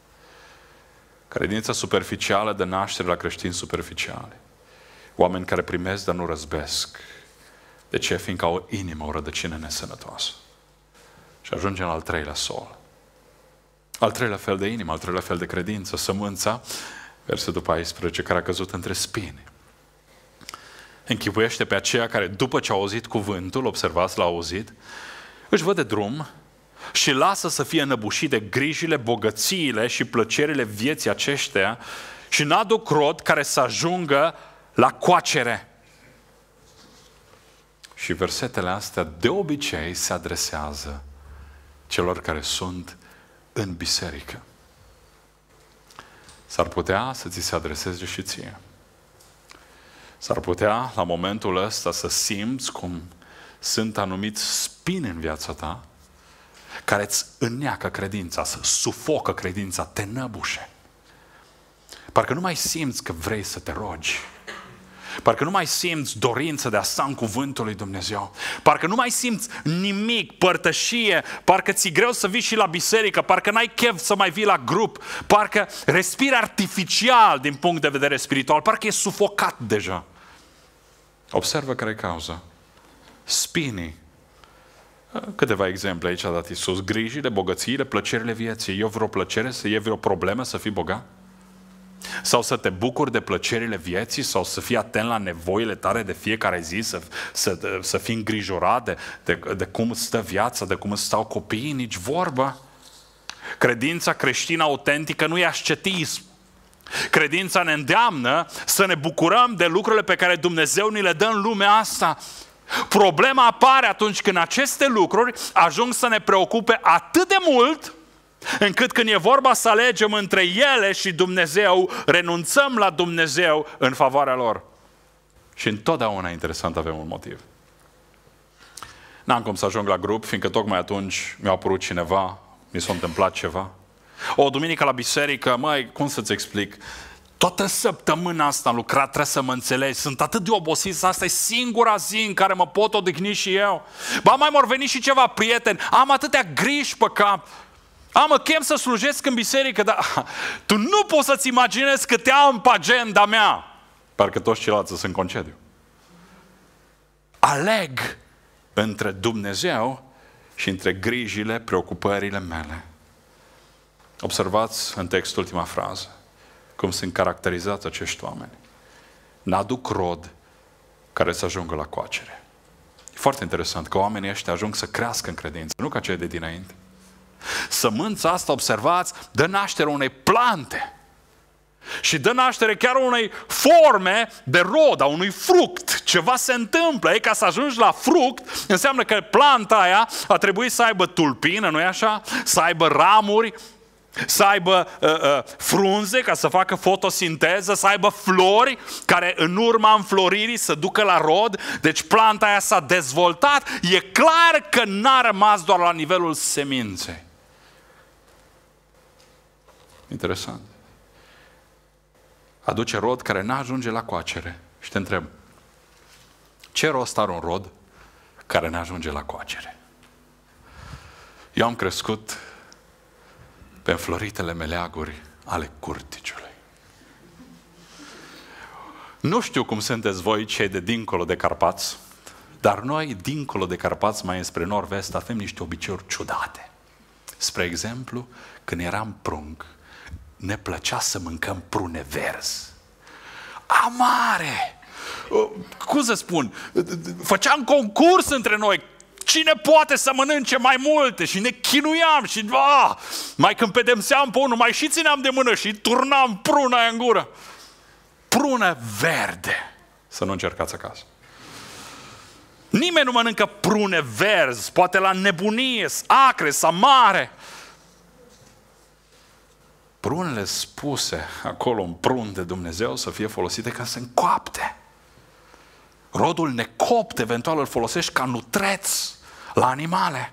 Credința superficială de naștere la creștini superficiale. Oameni care primesc, dar nu răzbesc. De ce? Fiindcă au o inimă, o rădăcină nesănătoasă. Și ajungem la al treilea sol. Al treilea fel de inimă, al treilea fel de credință. Sămânța, versetul paisprezece, care a căzut între spini. Închipuiește pe aceea care, după ce au auzit cuvântul, observați, l-au auzit, își văd de drum și lasă să fie înăbușit de grijile, bogățiile și plăcerile vieții aceștia și n-aduc rod care să ajungă la coacere. Și versetele astea de obicei se adresează celor care sunt în biserică. S-ar putea să ți se adreseze și ție. S-ar putea la momentul ăsta să simți cum sunt anumiți spini în viața ta care îți înneacă credința, să sufocă credința, te năbușe. Parcă nu mai simți că vrei să te rogi. Parcă nu mai simți dorință de a sta în cuvântul lui Dumnezeu. Parcă nu mai simți nimic, părtășie, parcă ți-e greu să vii și la biserică, parcă n-ai chef să mai vii la grup, parcă respiri artificial din punct de vedere spiritual, parcă e sufocat deja. Observă care e cauza. Spinii. Câteva exemple aici a dat Iisus. Grijile, bogățiile, plăcerile vieții. E vreo plăcere, să e vreo problemă să fii bogat? Sau să te bucuri de plăcerile vieții, sau să fii atent la nevoile tale de fiecare zi, să, să, să fii îngrijorat de, de, de cum stă viața, de cum stau copiii, nici vorbă. Credința creștină autentică nu e ascetism. Credința ne îndeamnă să ne bucurăm de lucrurile pe care Dumnezeu ni le dă în lumea asta. Problema apare atunci când aceste lucruri ajung să ne preocupe atât de mult încât când e vorba să alegem între ele și Dumnezeu, renunțăm la Dumnezeu în favoarea lor. Și întotdeauna, interesant, avem un motiv. N-am cum să ajung la grup, fiindcă tocmai atunci mi-a apărut cineva, mi s-a întâmplat ceva. O duminică la biserică, măi, cum să-ți explic? Toată săptămâna asta am lucrat, trebuie să mă înțelegi. Sunt atât de obosit, asta e singura zi în care mă pot odihni și eu. Ba, mai m-au venit și ceva prieteni, am atâtea griji pe cap. Am, mă chem să slujesc în biserică, dar tu nu poți să-ți imaginezi câte am pe agenda mea. Parcă toți ceilalți sunt în concediu. Aleg între Dumnezeu și între grijile, preocupările mele. Observați în text ultima frază cum sunt caracterizați acești oameni. N-aduc rod care să ajungă la coacere. E foarte interesant că oamenii ăștia ajung să crească în credință, nu ca cei de dinainte. Sămânța asta, observați, dă naștere unei plante. Și dă naștere chiar unei forme de rod, a unui fruct. Ceva se întâmplă. E, ca să ajungi la fruct, înseamnă că planta aia a trebuit să aibă tulpină, nu-i așa? Să aibă ramuri, să aibă uh, uh, frunze ca să facă fotosinteză, să aibă flori care în urma înfloririi să ducă la rod. Deci planta aia s-a dezvoltat. E clar că n-a rămas doar la nivelul seminței. Interesant. Aduce rod care n-ajunge la coacere. Și te întreb, ce rost are un rod care n-ajunge la coacere? Eu am crescut pe înfloritele meleaguri ale curticiului. Nu știu cum sunteți voi cei de dincolo de Carpați, dar noi, dincolo de Carpați, mai înspre nord-vest, avem niște obiceiuri ciudate. Spre exemplu, când eram prunc, ne plăcea să mâncăm prune verzi. Amare! Cum să spun? Făceam concurs între noi. Cine poate să mănânce mai multe? Și ne chinuiam și ah, mai când pedepseam pe unul, mai și țineam de mână și turnam pruna aia în gură. Prune verde. Să nu încercați acasă. Nimeni nu mănâncă prune verzi, poate la nebunie, acre, amare. Prunele spuse acolo în prun de Dumnezeu să fie folosite ca să încoapte. Rodul necopt eventual îl folosești ca nutreț la animale.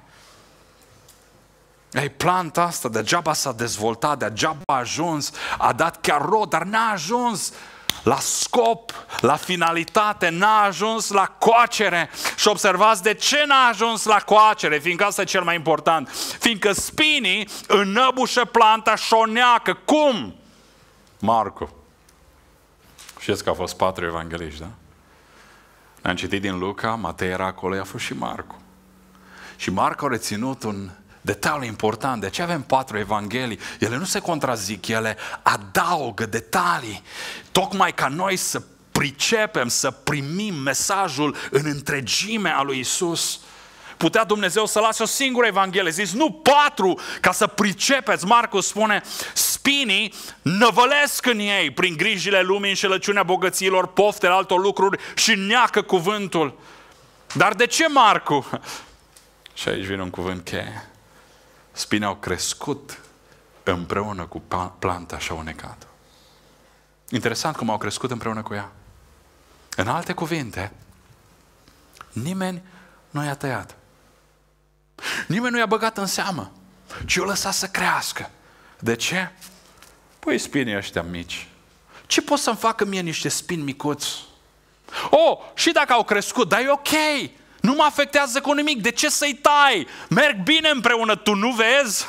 Ei, planta asta degeaba s-a dezvoltat, degeaba a ajuns, a dat chiar rod, dar n-a ajuns la scop, la finalitate, n-a ajuns la coacere. Și observați de ce n-a ajuns la coacere, fiindcă asta e cel mai important. Fiindcă spinii înăbușă planta și o neacă. Cum? Marcu. Știți că au fost patru evangeliști, da? Am citit din Luca, Matei era acolo, i-a fost și Marcu. Și Marcu a reținut un detaliu important. De ce avem patru evanghelii? Ele nu se contrazic, ele adaugă detalii. Tocmai ca noi să pricepem, să primim mesajul în întregime a lui Isus. Putea Dumnezeu să lase o singură evanghelie. Zis, nu patru, ca să pricepeți. Marcu spune, spinii năvălesc în ei prin grijile lumii, înșelăciunea bogăților, poftele altor lucruri și neacă cuvântul. Dar de ce, Marcu? Și aici vine un cuvânt cheie. Spinii au crescut împreună cu planta și au unecat-o. Interesant cum au crescut împreună cu ea. În alte cuvinte, nimeni nu i-a tăiat. Nimeni nu i-a băgat în seamă, ci o lăsat să crească. De ce? Păi spinii ăștia mici. Ce pot să-mi facă mie niște spini micuți? Oh, și dacă au crescut, dar e ok. Nu mă afectează cu nimic. De ce să-i tai? Merg bine împreună, tu nu vezi?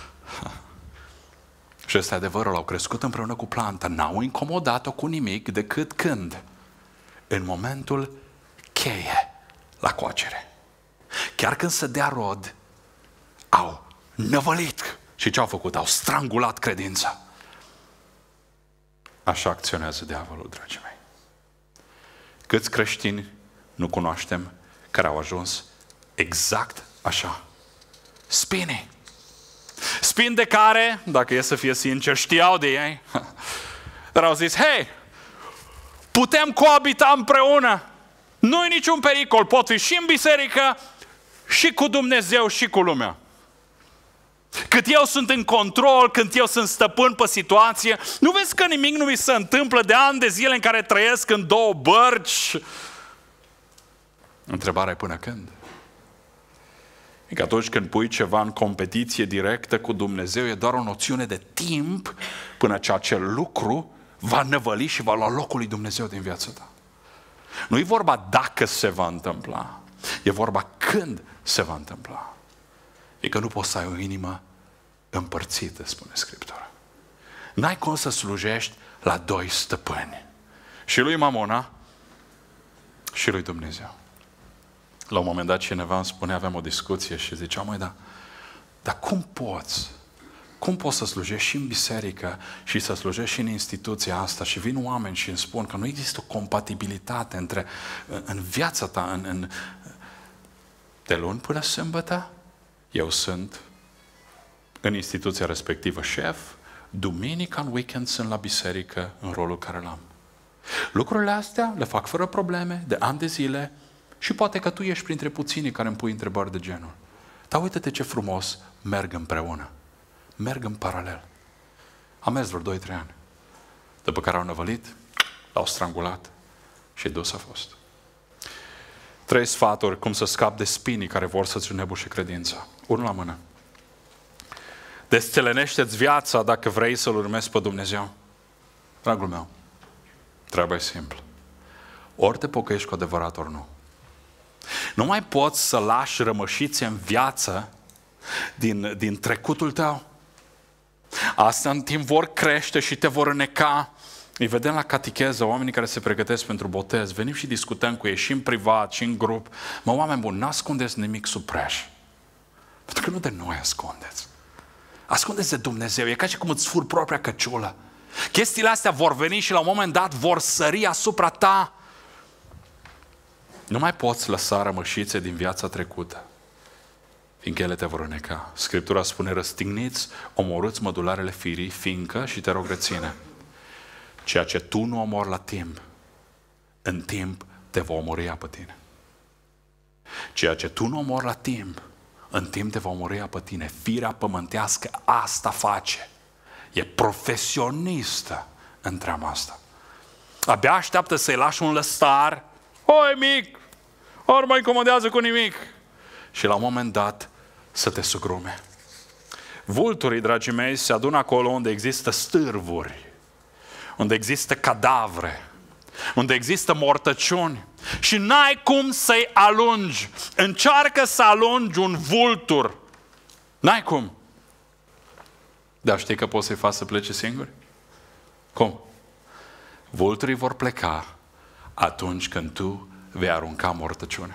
Și ăsta e adevărul, au crescut împreună cu planta. N-au incomodat-o cu nimic decât când? În momentul cheie la coacere. Chiar când se dea rod, au năvălit. Și ce au făcut? Au strangulat credința. Așa acționează diavolul, dragii mei. Câți creștini nu cunoaștem care au ajuns exact așa? Spinii. Spini de care, dacă e să fie sincer, știau de ei. Dar au zis, hei, putem coabita împreună. Nu-i niciun pericol, pot fi și în biserică, și cu Dumnezeu, și cu lumea. cât eu sunt în control, când eu sunt stăpân pe situație. Nu vezi că nimic nu mi se întâmplă de ani de zile în care trăiesc în două bărci? Întrebarea e până când? E că atunci când pui ceva în competiție directă cu Dumnezeu, e doar o noțiune de timp până ce acel lucru va năvăli și va lua locul lui Dumnezeu din viața ta. Nu e vorba dacă se va întâmpla, e vorba când se va întâmpla. E că nu poți să ai o inimă împărțită, spune Scriptura. N-ai cum să slujești la doi stăpâni. Și lui Mamona și lui Dumnezeu. La un moment dat cineva îmi spunea, aveam o discuție și zicea, măi, dar, dar cum poți? Cum poți să slujești și în biserică și să slujești și în instituția asta? Și vin oameni și îmi spun că nu există o compatibilitate între, în viața ta, în, în, de luni până sâmbătă, eu sunt în instituția respectivă șef, duminica, în weekend sunt la biserică în rolul care l-am. Lucrurile astea le fac fără probleme, de ani de zile, și poate că tu ești printre puținii care îmi pui întrebări de genul. Dar uite-te ce frumos merg împreună. Merg în paralel. Am mers vreo doi trei ani. După care au năvălit, l-au strangulat și dus a fost. Trei sfaturi cum să scapi de spinii care vor să-ți înnebușe credința. Unul la mână. Desțelenește-ți viața dacă vrei să-L urmezi pe Dumnezeu. Dragul meu, treaba e simplă. Ori te pocăiești cu adevărat, ori nu. Nu mai poți să lași rămășițe în viață din, din trecutul tău. Asta în timp vor crește și te vor înneca. Îi vedem la catecheză, oamenii care se pregătesc pentru botez, venim și discutăm cu ei și în privat și în grup. Mă, oameni buni, n-ascundeți nimic sub preș. Pentru că nu de noi ascundeți. Ascundeți de Dumnezeu. E ca și cum îți furi propria căciulă. Chestiile astea vor veni și la un moment dat vor sări asupra ta. Nu mai poți lăsa rămășițe din viața trecută, fiindcă ele te vor înneca. Scriptura spune, răstigniți, omorâți mădularele firii, fiindcă, și te rog reține, ceea ce tu nu omori la timp, în timp te va omori ea pe tine. Ceea ce tu nu omori la timp, în timp te va omori ea pe tine. Firea pământească asta face. E profesionistă în treaba asta. Abia așteaptă să-i lași un lăstar. Oi, mic! Ori mă incomodează cu nimic. Și la un moment dat să te sugrume. Vulturii, dragii mei, se adună acolo unde există stârvuri, unde există cadavre, unde există mortăciuni și n-ai cum să-i alungi. Încearcă să alungi un vultur. N-ai cum. Dar știi că poți să-i faci să plece singuri? Cum? Vulturii vor pleca atunci când tu vei arunca mortăciunea.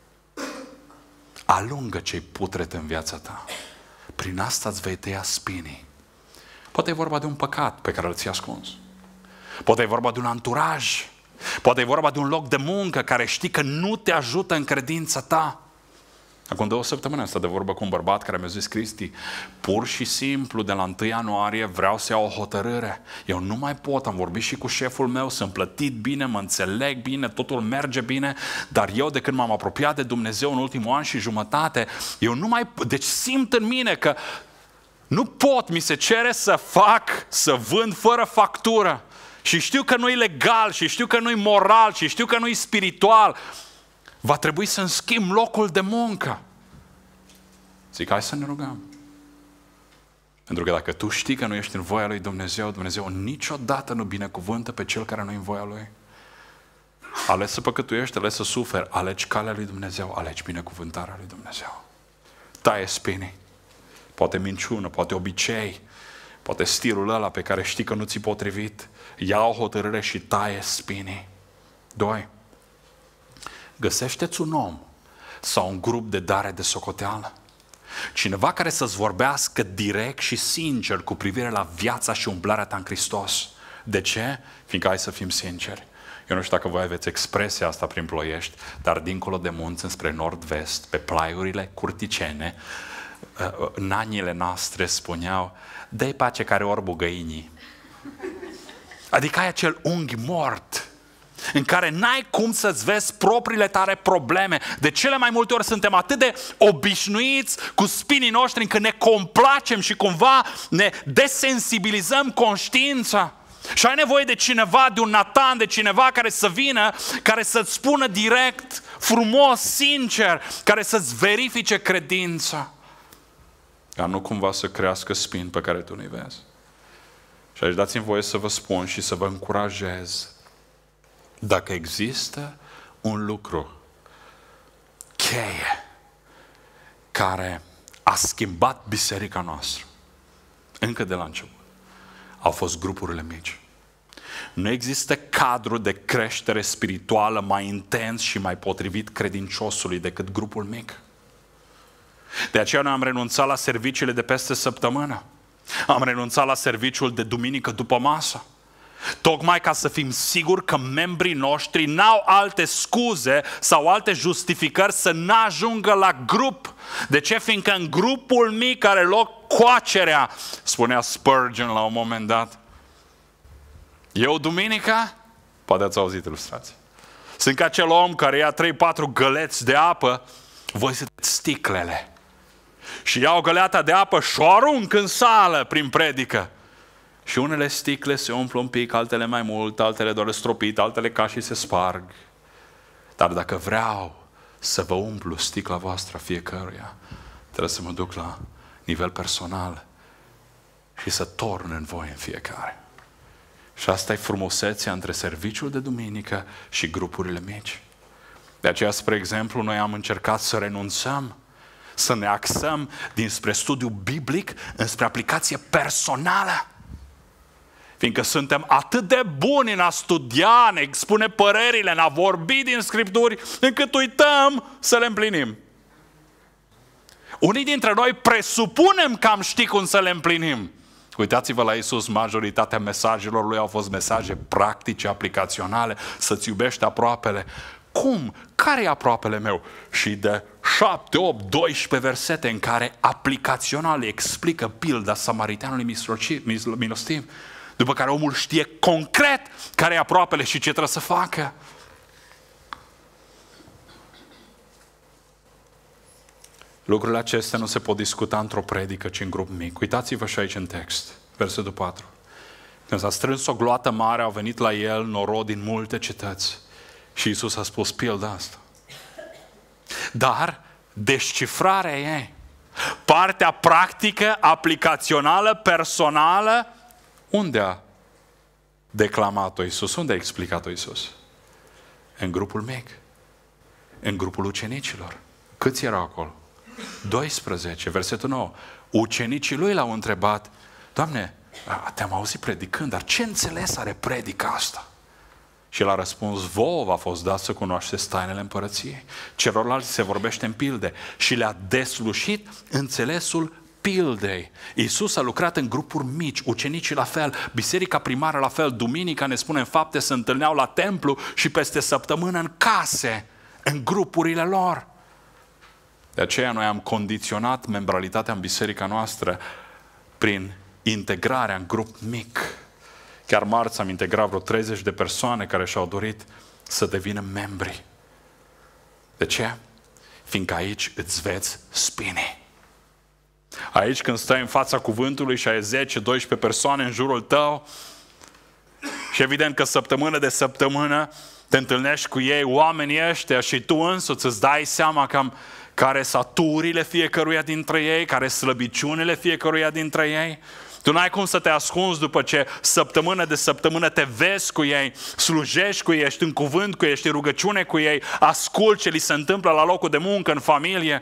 Alungă ce-i putret în viața ta. Prin asta îți vei tăia spinii. Poate e vorba de un păcat pe care îl ții ascuns. Poate e vorba de un anturaj. Poate e vorba de un loc de muncă care știi că nu te ajută în credința ta. Acum două săptămâni asta de vorbă cu un bărbat care mi-a zis, Cristi, pur și simplu de la întâi ianuarie vreau să iau o hotărâre. Eu nu mai pot, am vorbit și cu șeful meu, sunt plătit bine, mă înțeleg bine, totul merge bine, dar eu de când m-am apropiat de Dumnezeu în ultimul an și jumătate, eu nu mai, deci simt în mine că nu pot, mi se cere să fac, să vând fără factură. Și știu că nu e legal, și știu că nu e moral, și știu că nu e spiritual. Va trebui să-mi schimb locul de muncă. Zic, hai să ne rugăm. Pentru că dacă tu știi că nu ești în voia lui Dumnezeu, Dumnezeu niciodată nu binecuvântă pe cel care nu e în voia lui. Alegi să păcătuiești, alegi să suferi, alegi calea lui Dumnezeu, alegi binecuvântarea lui Dumnezeu. Taie spinii. Poate minciună, poate obicei, poate stilul ăla pe care știi că nu ți-i potrivit. Ia o hotărâre și taie spinii. Doi. Găsește-ți un om sau un grup de dare de socoteală. Cineva care să-ți vorbească direct și sincer cu privire la viața și umblarea ta în Hristos. De ce? Fiindcă hai să fim sinceri. Eu nu știu dacă voi aveți expresia asta prin Ploiești, dar dincolo de munți, înspre nord-vest, pe plaiurile curticene, naniile noastre spuneau, dă-i pace care orbul găinii. Adică ai acel unghi mort. în care n-ai cum să-ți vezi propriile tale probleme. De cele mai multe ori suntem atât de obișnuiți cu spinii noștri încât ne complacem și cumva ne desensibilizăm conștiința. Și ai nevoie de cineva, de un Nathan, de cineva care să vină, care să-ți spună direct, frumos, sincer, care să-ți verifice credința. Ca nu cumva să crească spini pe care tu nu-i vezi. Și aici dați-mi voie să vă spun și să vă încurajez. Dacă există un lucru cheie care a schimbat biserica noastră, încă de la început, au fost grupurile mici. Nu există cadru de creștere spirituală mai intens și mai potrivit credinciosului decât grupul mic. De aceea noi am renunțat la serviciile de peste săptămână. Am renunțat la serviciul de duminică după masă. Tocmai ca să fim siguri că membrii noștri n-au alte scuze sau alte justificări să n-ajungă la grup. De ce? Fiindcă în grupul mic are loc coacerea, spunea Spurgeon la un moment dat. Eu duminica, poate ați auzit ilustrații, sunt ca acel om care ia trei patru găleți de apă, voi sunteți sticlele. Și iau găleata de apă și o arunc în sală prin predică. Și unele sticle se umplu un pic, altele mai mult, altele doar stropit, altele ca și se sparg. Dar dacă vreau să vă umplu sticla voastră fiecăruia, trebuie să mă duc la nivel personal și să torn în voi în fiecare. Și asta e frumusețea între serviciul de duminică și grupurile mici. De aceea, spre exemplu, noi am încercat să renunțăm, să ne axăm dinspre studiu biblic înspre aplicație personală. Fiindcă suntem atât de buni în a studia, ne expune părerile, în a vorbi din Scripturi, încât uităm să le împlinim. Unii dintre noi presupunem că am ști cum să le împlinim. Uitați-vă la Iisus, majoritatea mesajelor lui au fost mesaje practice, aplicaționale, să-ți iubești aproapele. Cum? Care e aproapele meu? Și de șapte, opt, doisprezece versete în care aplicațional explică pilda samariteanului milostiv, după care omul știe concret care e aproapele și ce trebuie să facă. Lucrurile acestea nu se pot discuta într-o predică, ci în grup mic. Uitați-vă și aici în text, versetul patru. Când s-a strâns o gloată mare, au venit la el norod din multe cetăți. Și Iisus a spus pilda asta. Dar descifrarea ei, partea practică, aplicațională, personală, unde a declamat-o Iisus? Unde a explicat-o Iisus? În grupul mic. În grupul ucenicilor. Câți erau acolo? doisprezece, versetul nouă. Ucenicii lui l-au întrebat: Doamne, te-am auzit predicând, dar ce înțeles are predica asta? Și el a răspuns: vouă v-a fost dat să cunoașteți tainele împărăției. Celorlalți se vorbește în pilde. Și le-a deslușit înțelesul pildei. Iisus a lucrat în grupuri mici, ucenicii la fel, biserica primară la fel, duminica, ne spune în Fapte, se întâlneau la templu și peste săptămână în case, în grupurile lor. De aceea noi am condiționat membralitatea în biserica noastră prin integrarea în grup mic. Chiar marți am integrat vreo treizeci de persoane care și-au dorit să devină membri. De ce? Fiindcă aici îți vezi spinii. Aici când stai în fața cuvântului și ai zece doisprezece persoane în jurul tău și evident că săptămână de săptămână te întâlnești cu ei, oamenii ăștia, și tu însuți îți dai seama cam care sunt aturile fiecăruia dintre ei, care sunt slăbiciunile fiecăruia dintre ei. Tu n-ai cum să te ascunzi după ce săptămână de săptămână te vezi cu ei, slujești cu ei, ești în cuvânt cu ei, ești în rugăciune cu ei, asculți ce li se întâmplă la locul de muncă, în familie.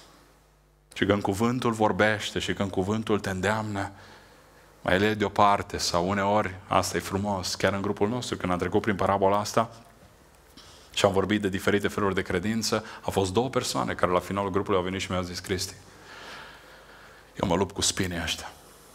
Și când cuvântul vorbește și când cuvântul te îndeamnă, mai le deoparte sau uneori, asta e frumos, chiar în grupul nostru, când am trecut prin parabola asta și am vorbit de diferite feluri de credință, au fost două persoane care la finalul grupului au venit și mi-au zis: Cristi, eu mă lupt cu spinii ăștia.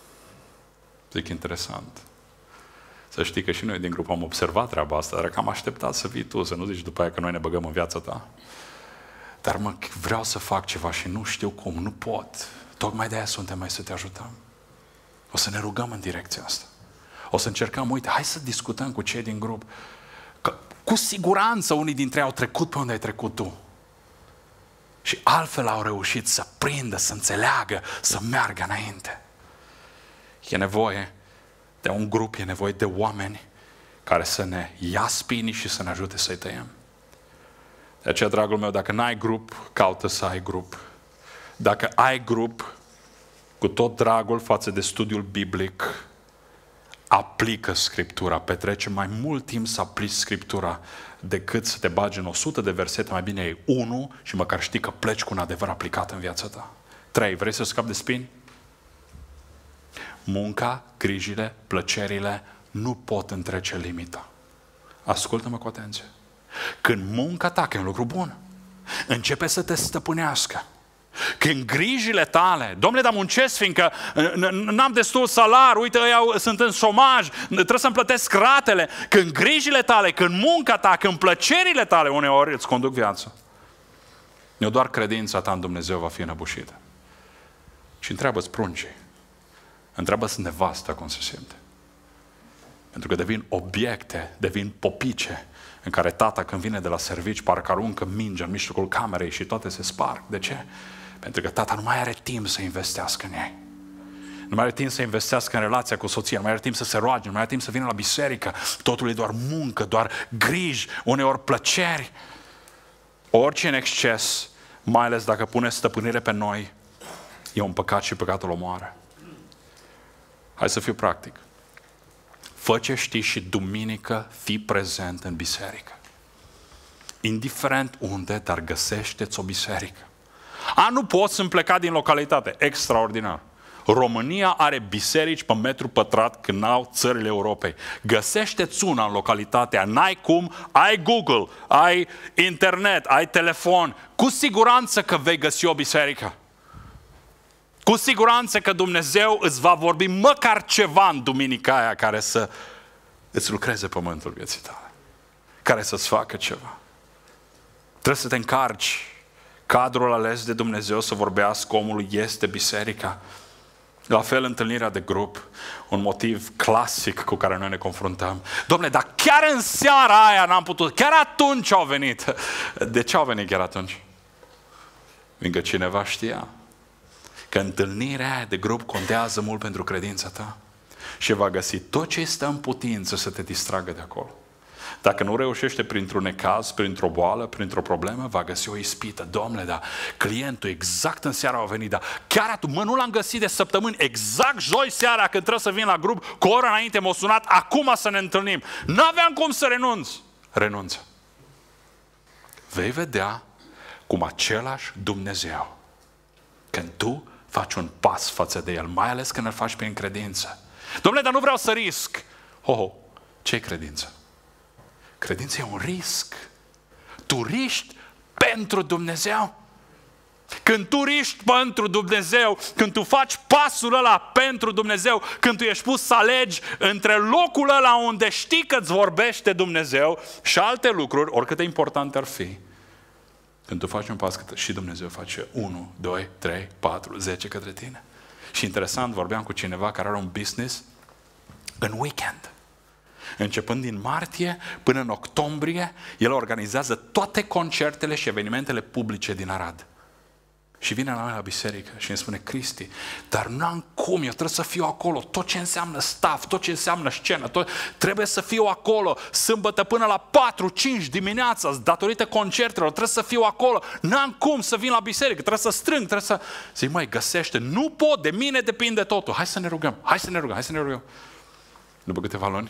Zic, interesant. Să știi că și noi din grup am observat treaba asta, dar că am așteptat să vii tu, să nu zici după aia că noi ne băgăm în viața ta. Dar mă, vreau să fac ceva și nu știu cum, nu pot. Tocmai de aia suntem mai să te ajutăm. O să ne rugăm în direcția asta. O să încercăm, uite, hai să discutăm cu cei din grup. Că Cu siguranță unii dintre ei au trecut pe unde ai trecut tu. Și altfel au reușit să prindă, să înțeleagă, să meargă înainte. E nevoie de un grup, e nevoie de oameni care să ne ia spinii și să ne ajute să-i tăiem. De aceea, dragul meu, dacă n-ai grup, caută să ai grup. Dacă ai grup, cu tot dragul față de studiul biblic, aplică Scriptura, petrece mai mult timp să aplici Scriptura decât să te bagi în o sută de versete, mai bine e unul și măcar știi că pleci cu un adevăr aplicat în viața ta. Trei, vrei să scapi de spini? Munca, grijile, plăcerile nu pot întrece limita. Ascultă-mă cu atenție. Când munca ta, că e un lucru bun, începe să te stăpânească. Când grijile tale, domnule, dar muncesc fiindcă n-am destul salar, uite, ăia sunt în șomaj, trebuie să-mi plătesc ratele. Când grijile tale, când munca ta, când plăcerile tale uneori îți conduc viața, nu doar credința ta în Dumnezeu va fi înăbușită. Și întreabă-ți pruncii, întreabă-ți nevasta cum se simte. Pentru că devin obiecte, devin popice în care tata când vine de la servici parcă aruncă minge în mijlocul camerei și toate se sparg. De ce? Pentru că tata nu mai are timp să investească în ei. Nu mai are timp să investească în relația cu soția, nu mai are timp să se roage, nu mai are timp să vină la biserică. Totul e doar muncă, doar griji, uneori plăceri. Orice în exces, mai ales dacă pune stăpânire pe noi, e un păcat și păcatul omoară. Hai să fiu practic. Fă ce știi și duminică fii prezent în biserică. Indiferent unde, dar găsește-ți o biserică. A, nu poți să-mi pleca din localitate. Extraordinar. România are biserici pe metru pătrat când n-au țările Europei. Găsește-ți una în localitatea. N-ai cum, ai Google, ai internet, ai telefon. Cu siguranță că vei găsi o biserică. Cu siguranță că Dumnezeu îți va vorbi măcar ceva în duminica aia care să îți lucreze pământul vieții tale. Care să-ți facă ceva. Trebuie să te încarci. Cadrul ales de Dumnezeu să vorbească omului este biserica. La fel întâlnirea de grup, un motiv clasic cu care noi ne confruntăm. Dom'le, dar chiar în seara aia n-am putut, chiar atunci au venit. De ce au venit chiar atunci? Fiindcă cineva știa că întâlnirea aia de grup contează mult pentru credința ta și va găsi tot ce este în putință să te distragă de acolo. Dacă nu reușește printr-un necaz, printr-o boală, printr-o problemă, va găsi o ispită. Dom'le, dar clientul exact în seara a venit, dar chiar atunci, mă, nu l-am găsit de săptămâni, exact joi seara când trebuie să vin la grup, cu o oră înainte m-a sunat, acum să ne întâlnim. N-aveam cum să renunț. Renunță. Vei vedea cum același Dumnezeu, când tu faci un pas față de El, mai ales când îl faci prin credință. Dom'le, dar nu vreau să risc. Oh, oh. Ce-i credință? Credința e un risc. Tu riști pentru Dumnezeu. Când tu riști pentru Dumnezeu, când tu faci pasul ăla pentru Dumnezeu, când tu ești pus să alegi între locul ăla unde știi că îți vorbește Dumnezeu și alte lucruri, oricât de importante ar fi, când tu faci un pas și Dumnezeu face unu, doi, trei, patru, zece către tine. Și interesant, vorbeam cu cineva care are un business în weekend. Începând din martie până în octombrie, el organizează toate concertele și evenimentele publice din Arad. Și vine la mine la biserică și îmi spune, Cristi, dar n-am cum, eu trebuie să fiu acolo, tot ce înseamnă staff, tot ce înseamnă scenă, tot, trebuie să fiu acolo, sâmbătă până la patru cinci dimineața, datorită concertelor, trebuie să fiu acolo, n-am cum să vin la biserică, trebuie să strâng, trebuie să... Zic, măi, găsește, nu pot, de mine depinde totul, hai să ne rugăm, hai să ne rugăm, hai să ne rugăm. După câteva luni,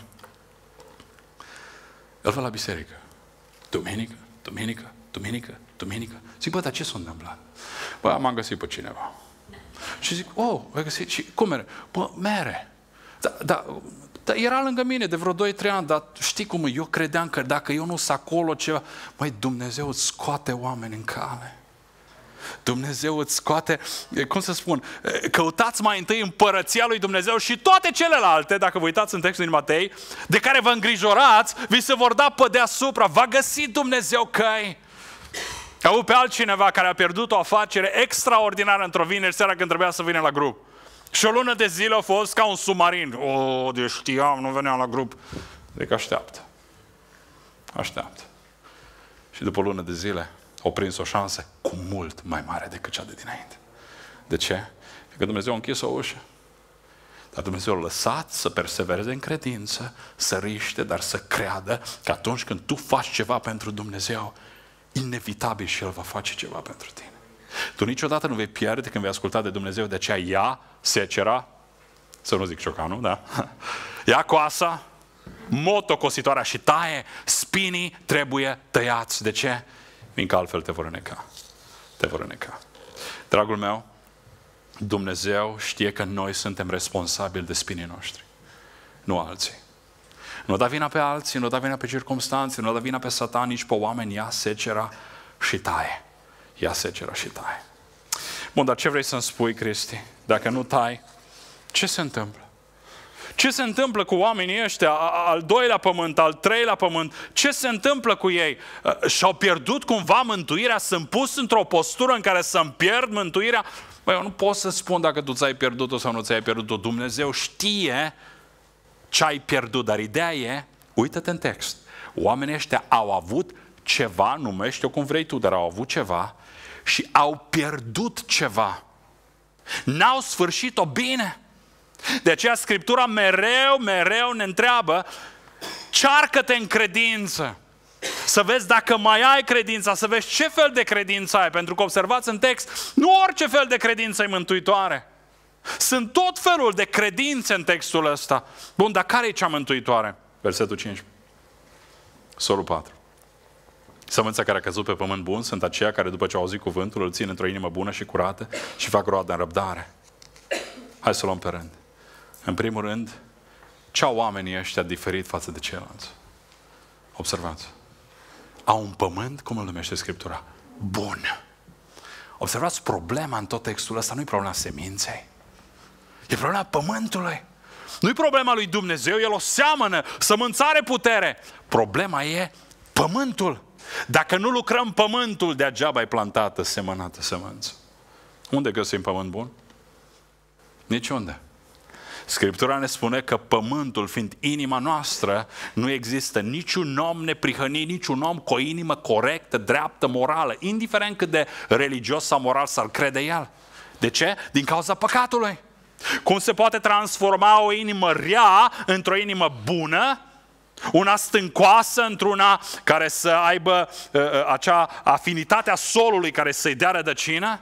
el va la biserică, duminică, duminică, duminică, duminică. Zic, bă, dar ce s-a întâmplat? Bă, m-am găsit pe cineva. Și zic, oh, ai găsit? Și cum mere? Bă, mere. Dar da, da, era lângă mine de vreo doi trei ani, dar știi cum, eu credeam că dacă eu nu sunt acolo ceva, măi, Dumnezeu îți scoate oameni în cale. Dumnezeu îți scoate, cum să spun, căutați mai întâi împărăția lui Dumnezeu și toate celelalte, dacă vă uitați în textul din Matei, de care vă îngrijorați, vi se vor da pe deasupra, va găsi Dumnezeu căi. Au pe altcineva care a pierdut o afacere extraordinară într-o vineri seara când trebuia să vină la grup. Și o lună de zile a fost ca un submarin. O, deci știam, nu veneam la grup. Deci așteaptă. așteaptă. Și după o lună de zile au prins o șansă cu mult mai mare decât cea de dinainte. De ce? Pentru că Dumnezeu a închis o ușă. Dar Dumnezeu a lăsat să persevereze în credință, să riște, dar să creadă că atunci când tu faci ceva pentru Dumnezeu, inevitabil și El va face ceva pentru tine. Tu niciodată nu vei pierde când vei asculta de Dumnezeu, de aceea ia secera, să nu zic ciocanul, da? Ia coasa, motocositoarea și taie, spinii trebuie tăiați. De ce? Fiindcă altfel te vor îneca. Te vor îneca. Dragul meu, Dumnezeu știe că noi suntem responsabili de spinii noștri, nu alții. Nu da vina pe alții, nu da vina pe circumstanțe, nu da vina pe Satan, nici pe oameni. Ia secera și taie. Ia secera și taie. Bun, dar ce vrei să-mi spui, Cristi? Dacă nu tai, ce se întâmplă? Ce se întâmplă cu oamenii ăștia, al doilea pământ, al treilea pământ? Ce se întâmplă cu ei? Și-au pierdut cumva mântuirea? Sunt pus într-o postură în care să-mi pierd mântuirea? Băi, eu nu pot să spun dacă tu ți-ai pierdut-o sau nu ți-ai pierdut-o. Dumnezeu știe ce ai pierdut, dar ideea e, uită-te în text, oamenii ăștia au avut ceva, numește-o cum vrei tu, dar au avut ceva și au pierdut ceva. N-au sfârșit-o bine. De aceea Scriptura mereu, mereu ne întreabă, cearcă-te în credință, să vezi dacă mai ai credința, să vezi ce fel de credință ai, pentru că observați în text, nu orice fel de credință e mântuitoare. Sunt tot felul de credințe în textul ăsta. Bun, dar care e cea mântuitoare? Versetul cincisprezece. Solul patru. Sămânța care a căzut pe pământ bun sunt aceia care după ce au auzit cuvântul îl țin într-o inimă bună și curată și fac roadă în răbdare. Hai să luăm pe rând. În primul rând, ce au oamenii ăștia diferit față de ceilalți? Observați. Au un pământ, cum îl numește Scriptura? Bun. Observați, problema în tot textul ăsta nu e problema seminței. E problema pământului. Nu e problema lui Dumnezeu, El o seamănă, sămânța are putere. Problema e pământul. Dacă nu lucrăm pământul, degeaba ai plantată, semănată sămânță. Unde găsim pământ bun? Niciunde. Scriptura ne spune că pământul, fiind inima noastră, nu există niciun om neprihănit, niciun om cu o inimă corectă, dreaptă, morală, indiferent cât de religios sau moral s-ar crede el. De ce? Din cauza păcatului. Cum se poate transforma o inimă rea într-o inimă bună? Una stâncoasă într-una care să aibă uh, acea afinitate a solului care să-i dea rădăcină?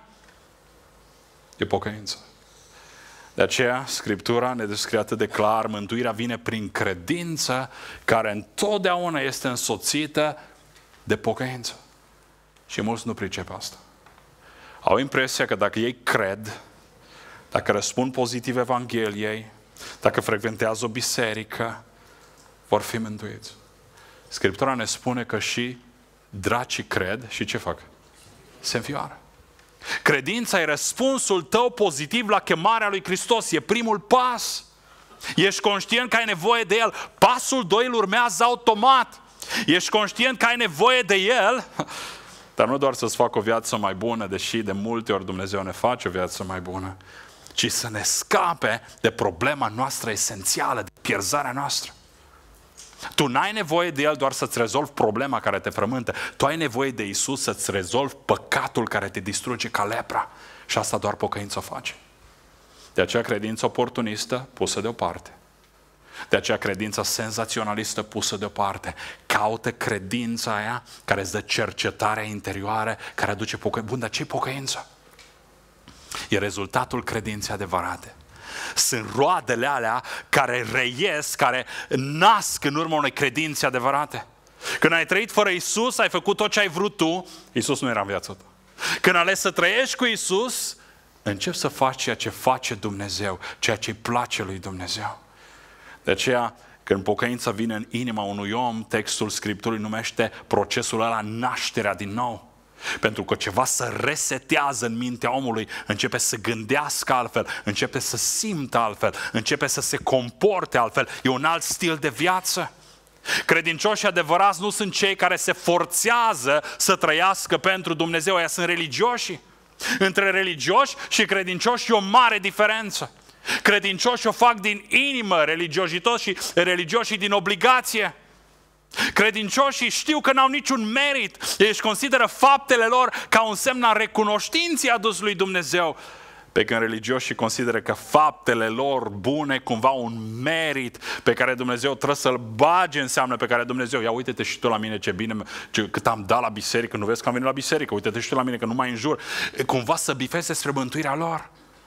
E pocăință. De aceea, Scriptura ne descrie atât de clar, mântuirea vine prin credință, care întotdeauna este însoțită de pocăință. Și mulți nu pricep asta. Au impresia că dacă ei cred, dacă răspund pozitiv Evangheliei, dacă frecventează o biserică, vor fi mântuiți. Scriptura ne spune că și dracii cred și ce fac? Se înfioară. Credința e răspunsul tău pozitiv la chemarea lui Hristos. E primul pas. Ești conștient că ai nevoie de El. Pasul doi îl urmează automat. Ești conștient că ai nevoie de El, dar nu doar să-ți facă o viață mai bună, deși de multe ori Dumnezeu ne face o viață mai bună, ci să ne scape de problema noastră esențială, de pierzarea noastră. Tu n-ai nevoie de El doar să-ți rezolvi problema care te frământă. Tu ai nevoie de Iisus să-ți rezolvi păcatul care te distruge ca lepra. Și asta doar pocăința o face. De aceea credința oportunistă pusă deoparte. De aceea credința senzaționalistă pusă deoparte. Caută credința aia care îți dă cercetarea interioară, care aduce pocăință. Bun, dar ce-i pocăința? E rezultatul credinței adevărate. Sunt roadele alea care reiesc, care nasc în urma unei credințe adevărate. Când ai trăit fără Iisus, ai făcut tot ce ai vrut tu, Iisus nu era în viața ta. Când alegi să trăiești cu Iisus, începi să faci ceea ce face Dumnezeu, ceea ce îi place lui Dumnezeu. De aceea, când pocăința vine în inima unui om, textul Scripturii numește procesul ăla nașterea din nou. Pentru că ceva se resetează în mintea omului, începe să gândească altfel, începe să simtă altfel, începe să se comporte altfel. E un alt stil de viață. Credincioșii adevărați nu sunt cei care se forțează să trăiască pentru Dumnezeu, aia sunt religioșii. Între religioși și credincioși e o mare diferență. Credincioșii o fac din inimă, religiosități și religioșii din obligație. Credincioșii știu că n-au niciun merit. Ei își consideră faptele lor ca un semn al recunoștinței adus lui Dumnezeu. Pe când religioșii consideră că faptele lor bune cumva un merit pe care Dumnezeu trebuie să-l bage în seamnă, pe care Dumnezeu, ia uite-te și tu la mine ce bine, ce, cât am dat la biserică, nu vezi că am venit la biserică, uite-te și tu la mine că nu mai înjur. Cumva să bifeze spre mântuirea lor.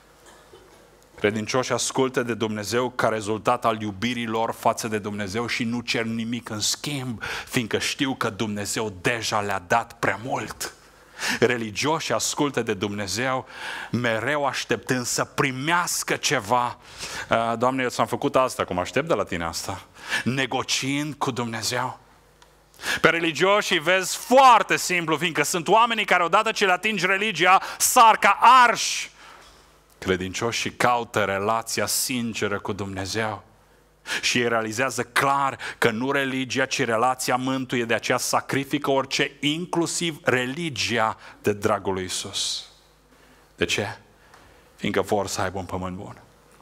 Credincioșii ascultă de Dumnezeu ca rezultat al iubirii lor față de Dumnezeu și nu cer nimic în schimb, fiindcă știu că Dumnezeu deja le-a dat prea mult. Religioșii ascultă de Dumnezeu mereu așteptând să primească ceva. Doamne, eu ți-am făcut asta, cum aștept de la tine asta, negociind cu Dumnezeu. Pe religioși vezi foarte simplu, fiindcă sunt oamenii care odată ce le atingi religia sar ca arși. Credincioșii caută relația sinceră cu Dumnezeu și ei realizează clar că nu religia, ci relația mântuie, de aceea sacrifică orice, inclusiv religia, de dragul lui Iisus. De ce? Fiindcă vor să aibă un pământ bun.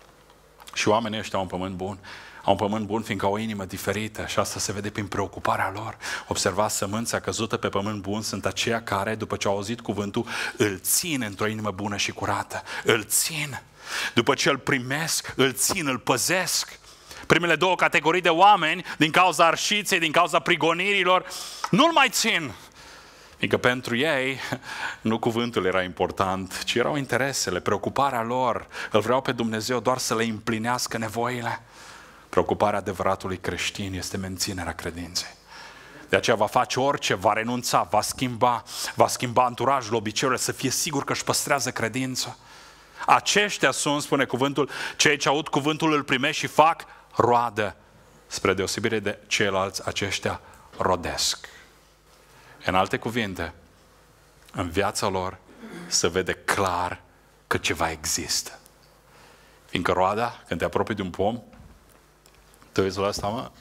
Și oamenii ăștia au un pământ bun. Au un pământ bun fiindcă au o inimă diferită și asta se vede prin preocuparea lor. Observați, sămânța căzută pe pământ bun sunt aceia care, după ce au auzit cuvântul, îl țin într-o inimă bună și curată. Îl țin. După ce îl primesc, îl țin, îl păzesc. Primele două categorii de oameni, din cauza arșiței, din cauza prigonirilor, nu-l mai țin. Fiindcă pentru ei, nu cuvântul era important, ci erau interesele, preocuparea lor. Îl vreau pe Dumnezeu doar să le împlinească nevoile. Preocuparea adevăratului creștin este menținerea credinței. De aceea va face orice, va renunța, va schimba, va schimba anturajul, obiceiurile, să fie sigur că își păstrează credința. Aceștia sunt, spune cuvântul, cei ce aud cuvântul îl primesc și fac roadă. Spre deosebire de ceilalți, aceștia rodesc. În alte cuvinte, în viața lor se vede clar că ceva există. Fiindcă roada, când te apropii de un pom, te uiți la asta, mă,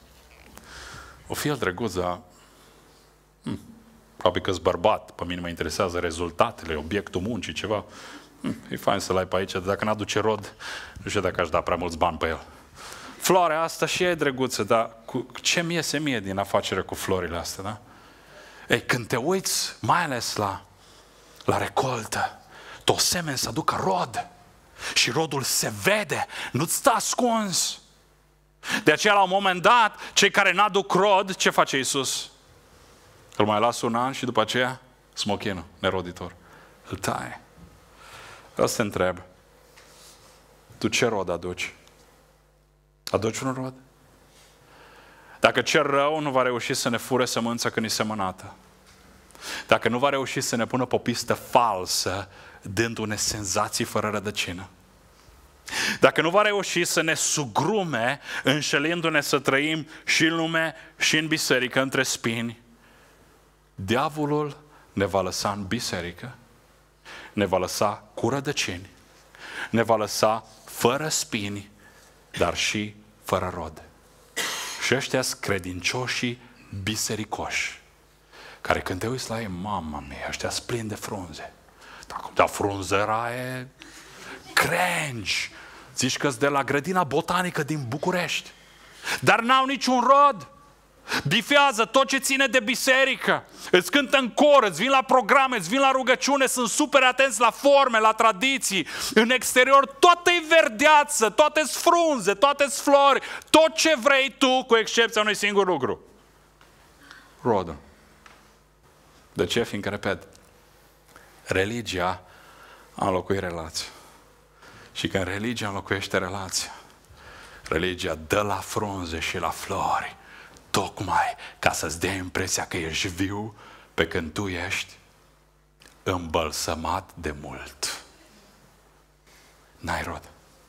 o fi el drăguț, dar hm, probabil că-s bărbat, pe mine mă interesează rezultatele, obiectul muncii, ceva. Hm, e fain să-l ai pe aici, dacă n-aduce rod, nu știu dacă aș da prea mulți bani pe el. Floarea asta și ea e drăguță, dar cu ce mi iese mie din afacere cu florile astea, da? Ei, când te uiți, mai ales la, la recoltă, tot semeni să aducă rod și rodul se vede, nu-ți stă ascuns. De aceea, la un moment dat, cei care n-aduc rod, ce face Iisus? Îl mai lasă un an și după aceea, smochinul, neroditor. Îl taie. Vreau să te întreb, tu ce rod aduci? Aduci un rod? Dacă cel rău nu va reuși să ne fure sămânța când e semănată, dacă nu va reuși să ne pună pe o pistă falsă, dându-ne senzații fără rădăcină, dacă nu va reuși să ne sugrume, înșelindu-ne să trăim și în lume și în biserică între spini, diavolul ne va lăsa în biserică, ne va lăsa cu rădăcini, ne va lăsa fără spini, dar și fără rod. Și ăștia sunt credincioșii bisericoși, care când te uiți la ei, mama mea, ăștia sunt plini de frunze. Dar frunzăra e cringe. Zici că-s de la grădina botanică din București. Dar n-au niciun rod. Bifează tot ce ține de biserică. Îți cântă în cor, îți vin la programe, îți vin la rugăciune, sunt super atenți la forme, la tradiții. În exterior toată-i verdeață, toate-s frunze, toate-s flori, tot ce vrei tu, cu excepția unui singur lucru. Rodul. De ce? Fiindcă, repet, religia a înlocuit relația. Și când religia înlocuiește relația, religia dă la frunze și la flori, tocmai ca să-ți dea impresia că ești viu, pe când tu ești îmbălsămat de mult. N-ai rod.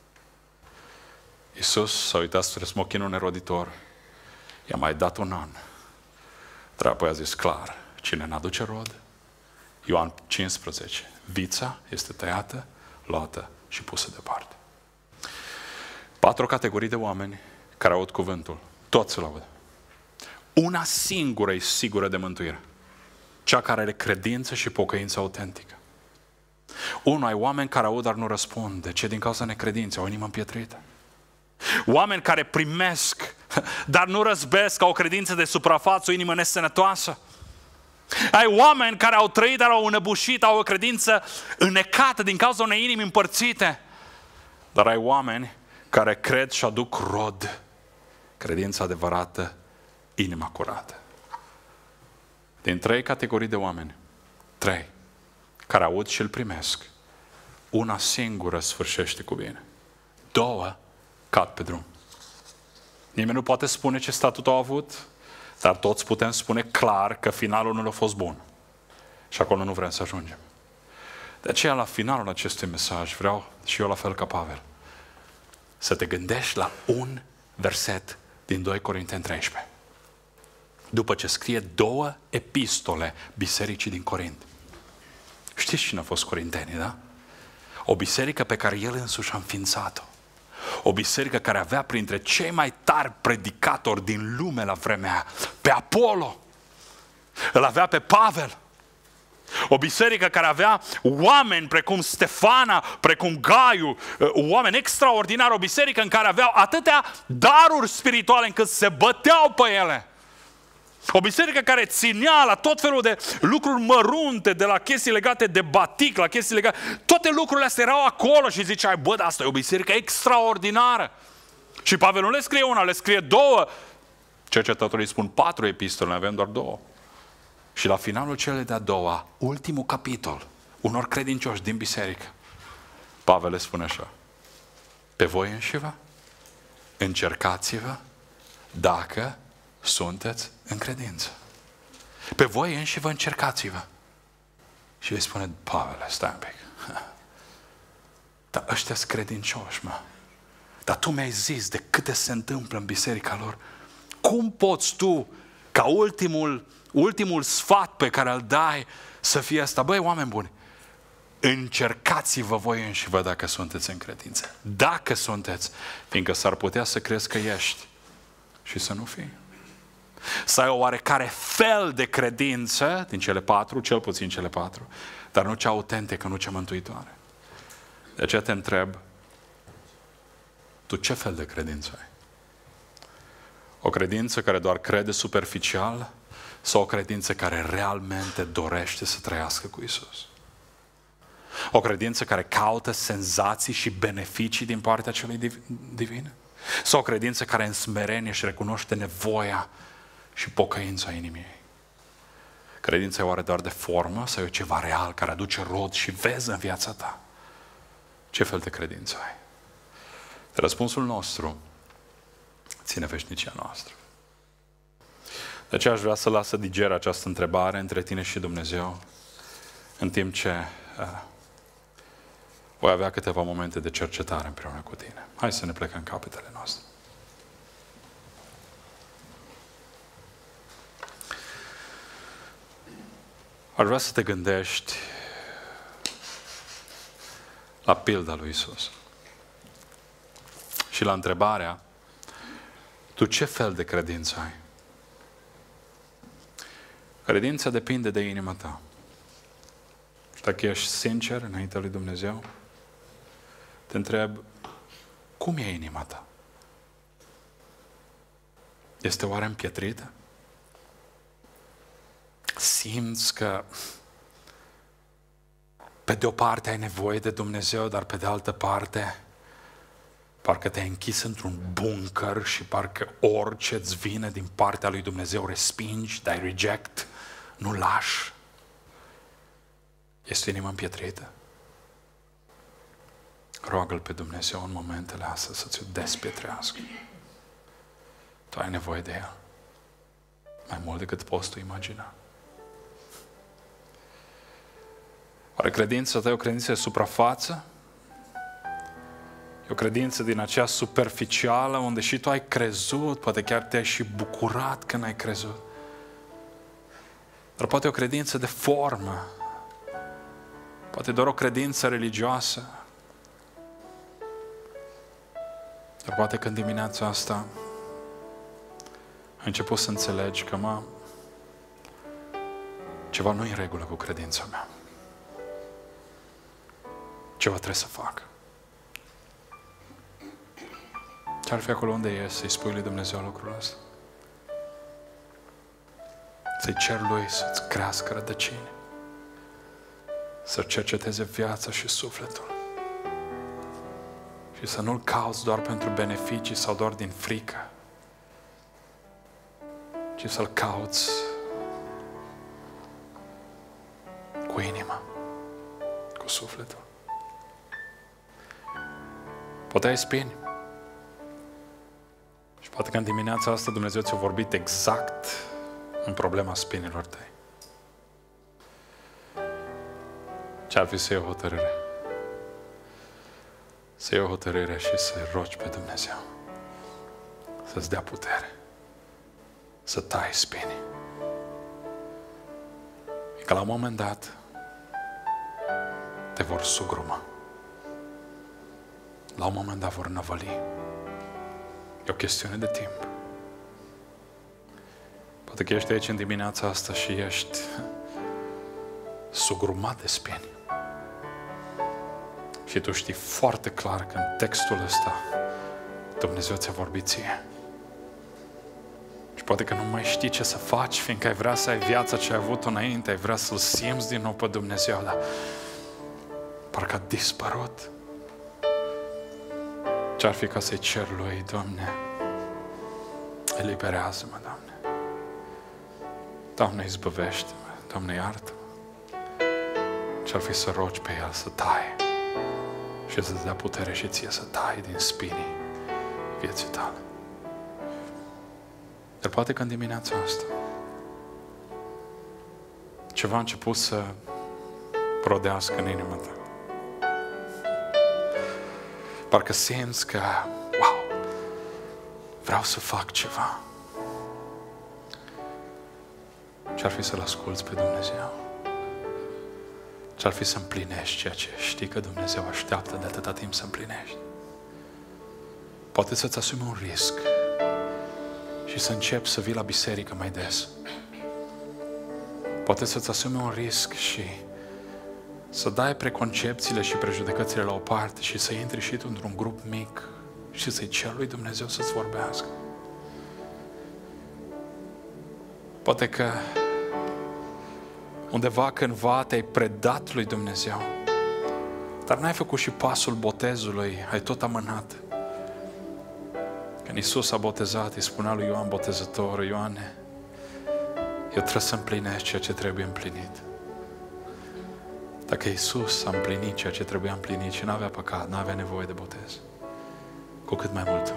Iisus s-a uitat spre smochinul neroditor, i-a mai dat un an. Dar apoi a zis clar, cine n-aduce rod? Ioan cincisprezece. Vița este tăiată, luată și pusă departe. Patru categorii de oameni care aud cuvântul. Toți îl aud. Una singură e sigură de mântuire. Cea care are credință și pocăință autentică. Unu, ai oameni care aud, dar nu răspund. De ce? Din cauza necredinței, au o inimă împietrită. Oameni care primesc, dar nu răzbesc ca o credință de suprafață, o inimă nesănătoasă. Ai oameni care au trăit, dar au înăbușit, au o credință înnecată din cauza unei inimi împărțite. Dar ai oameni care cred și aduc rod. Credința adevărată, inima curată. Din trei categorii de oameni, trei, care aud și îl primesc, una singură sfârșește cu bine. Două cad pe drum. Nimeni nu poate spune ce statut au avut, dar toți putem spune clar că finalul nu a fost bun. Și acolo nu vrem să ajungem. De aceea, la finalul acestui mesaj, vreau și eu la fel ca Pavel, să te gândești la un verset din doi Corinteni treisprezece. După ce scrie două epistole bisericii din Corint. Știți cine a fost corintenii, da? O biserică pe care el însuși a înființat-o. O biserică care avea printre cei mai tari predicatori din lume la vremea aia, pe Apollo. Îl avea pe Pavel. O biserică care avea oameni precum Stefana, precum Gaiu, oameni extraordinari, o biserică în care aveau atâtea daruri spirituale încât se băteau pe ele. O biserică care ținea la tot felul de lucruri mărunte, de la chestii legate de batic, la chestii legate... Toate lucrurile astea erau acolo și ziceai, bă, dar asta e o biserică extraordinară. Și Pavel nu le scrie una, le scrie două. Cercetătorii spun patru epistole, avem doar două. Și la finalul celei de-a doua, ultimul capitol, unor credincioși din biserică, Pavel le spune așa: pe voi înșivă, încercați-vă dacă sunteți în credință. Pe voi înșivă încercați-vă. Și îi spune, Pavel, stai un pic. Dar ăștia-s credincioși, mă. Dar tu mi-ai zis de câte se întâmplă în biserica lor. Cum poți tu, ca ultimul, ultimul sfat pe care îl dai, să fie asta? Băi, oameni buni, încercați-vă voi înșivă dacă sunteți în credință. Dacă sunteți, fiindcă s-ar putea să crezi că ești și să nu fii. Să ai o oarecare fel de credință din cele patru, cel puțin cele patru, dar nu cea autentică, nu cea mântuitoare. De aceea te întreb, tu ce fel de credință ai? O credință care doar crede superficial sau o credință care realmente dorește să trăiască cu Iisus? O credință care caută senzații și beneficii din partea celui divin? Sau o credință care în smerenie își recunoaște nevoia și pocăința inimii ei? Credința e oare doar de formă sau e ceva real care aduce rod și vezi în viața ta? Ce fel de credință ai? Răspunsul nostru ține veșnicia noastră. De aceea aș vrea să las să digere această întrebare între tine și Dumnezeu, în timp ce uh, voi avea câteva momente de cercetare împreună cu tine. Hai să ne plecăm capetele noastre. Aș vrea să te gândești la pilda lui Iisus și la întrebarea, tu ce fel de credință ai? Credința depinde de inima ta. Și dacă ești sincer înaintea lui Dumnezeu, te întreb, cum e inima ta? Este oare împietrită? Simți că pe de o parte ai nevoie de Dumnezeu, dar pe de altă parte parcă te-ai închis într-un bunker și parcă orice îți vine din partea lui Dumnezeu respingi, dai reject, nu lași. Este o inimă împietrită? Roagă-L pe Dumnezeu în momentele astea să ți-o despietrească. Tu ai nevoie de El. Mai mult decât poți tu imagina. Oare credința ta e o credință de suprafață? E o credință din aceea superficială unde și tu ai crezut, poate chiar te-ai și bucurat când ai crezut. Dar poate o credință de formă. Poate doar o credință religioasă. Dar poate că în dimineața asta ai început să înțelegi că, mă, ceva nu e în regulă cu credința mea. Ceva trebuie să fac. Ce-ar fi acolo unde ești să-i spui lui Dumnezeu lucrul ăsta? Să-i cer lui să-ți crească rădăcini, să cerceteze viața și sufletul și să nu-L cauți doar pentru beneficii sau doar din frică, ci să-L cauți cu inima, cu sufletul. Poate ai spini. Și poate că în dimineața asta Dumnezeu ți-a vorbit exact în problema spinilor tăi. Ce-ar fi să iei o hotărâre? Să iei o hotărâre și să-i rogi pe Dumnezeu să-ți dea putere să tai spinii. E că la un moment dat te vor sugruma. La un moment dat vor năvăli. E o chestiune de timp. Poate că ești aici în dimineața asta și ești sugrumat de spini. Și tu știi foarte clar că în textul ăsta Dumnezeu ți-a vorbit ție. Și poate că nu mai știi ce să faci, fiindcă ai vrea să ai viața ce ai avut înainte, ai vrea să-L simți din nou pe Dumnezeu, dar parcă a dispărut. Ce-ar fi ca să-i cer lui, Doamne, eliberează-mă, Doamne. Doamne, izbăvește-mă, Doamne, iartă-mă. Ce-ar fi să rogi pe El să taie și să-ți dea putere și ție să tai din spinii vieții tale. Dar poate că în dimineața asta ceva a început să rodească în inima ta. Parcă simți că, wow, vreau să fac ceva. Ce-ar fi să-L asculți pe Dumnezeu? Ce-ar fi să împlinești ceea ce știi că Dumnezeu așteaptă de atâta timp să împlinești? Poate să-ți asumi un risc și să începi să vii la biserică mai des. Poate să-ți asumi un risc și să dai preconcepțiile și prejudecățile la o parte și să intri și tu într-un grup mic și să-i ceri lui Dumnezeu să-ți vorbească. Poate că undeva cândva te-ai predat lui Dumnezeu, dar n-ai făcut și pasul botezului, ai tot amânat. Când Iisus a botezat, îi spunea lui Ioan Botezătorul: Ioane, eu trebuie să împlinesc ceea ce trebuie împlinit. Dacă Iisus a împlinit ceea ce trebuia împlinit și n-avea păcat, n-avea nevoie de botez, cu cât mai mult tu.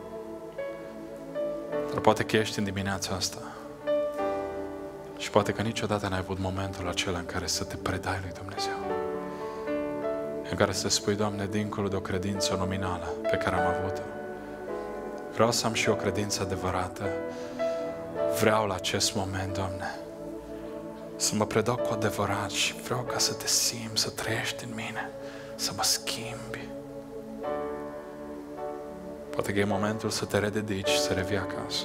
Dar poate că ești în dimineața asta și poate că niciodată n-ai avut momentul acela în care să te predai lui Dumnezeu, în care să spui: Doamne, dincolo de o credință nominală pe care am avut-o, vreau să am și o credință adevărată. Vreau la acest moment, Doamne, să mă predau cu adevărat și vreau ca să te simți, să trăiești în mine, să mă schimbi. Poate că e momentul să te rededici, să revii acasă.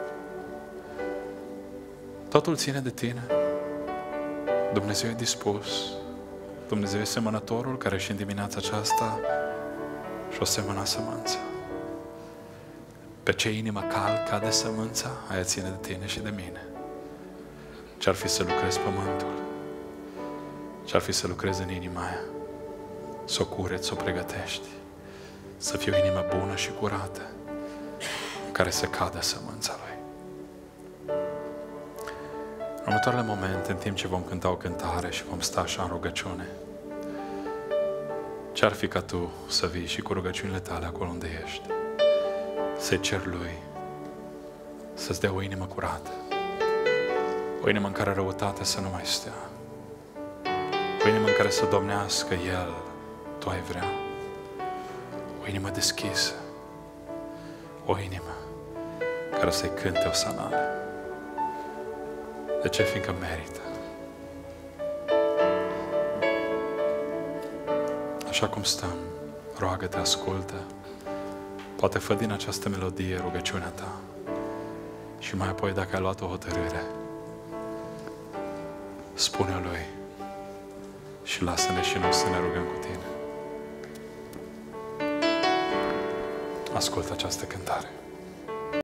Totul ține de tine. Dumnezeu e dispus. Dumnezeu e semănătorul care și în dimineața aceasta și-o semăna sămânță. Pe ce inimă cal cade sămânța, aia ține de tine și de mine. Ce-ar fi să lucrezi pământul? Ce-ar fi să lucrezi în inima aia? Să o cureți, să o pregătești. Să fie o inimă bună și curată, în care să cadă sămânța Lui. În următoarele momente, în timp ce vom cânta o cântare și vom sta așa în rugăciune, ce-ar fi ca tu să vii și cu rugăciunile tale acolo unde ești, să-i ceri Lui să-ți dea o inimă curată, o inimă în care răutatea să nu mai stea, o inimă în care să domnească El, tu ai vrea, o inimă deschisă, o inimă care să-i cânte o sanală. De ce? Fiindcă merită. Așa cum stăm, roagă-te, ascultă, poate fă din această melodie rugăciunea ta și mai apoi, dacă ai luat o hotărâre, spune-o Lui și lasă-ne și noi să ne rugăm cu tine. ascultă această cântare.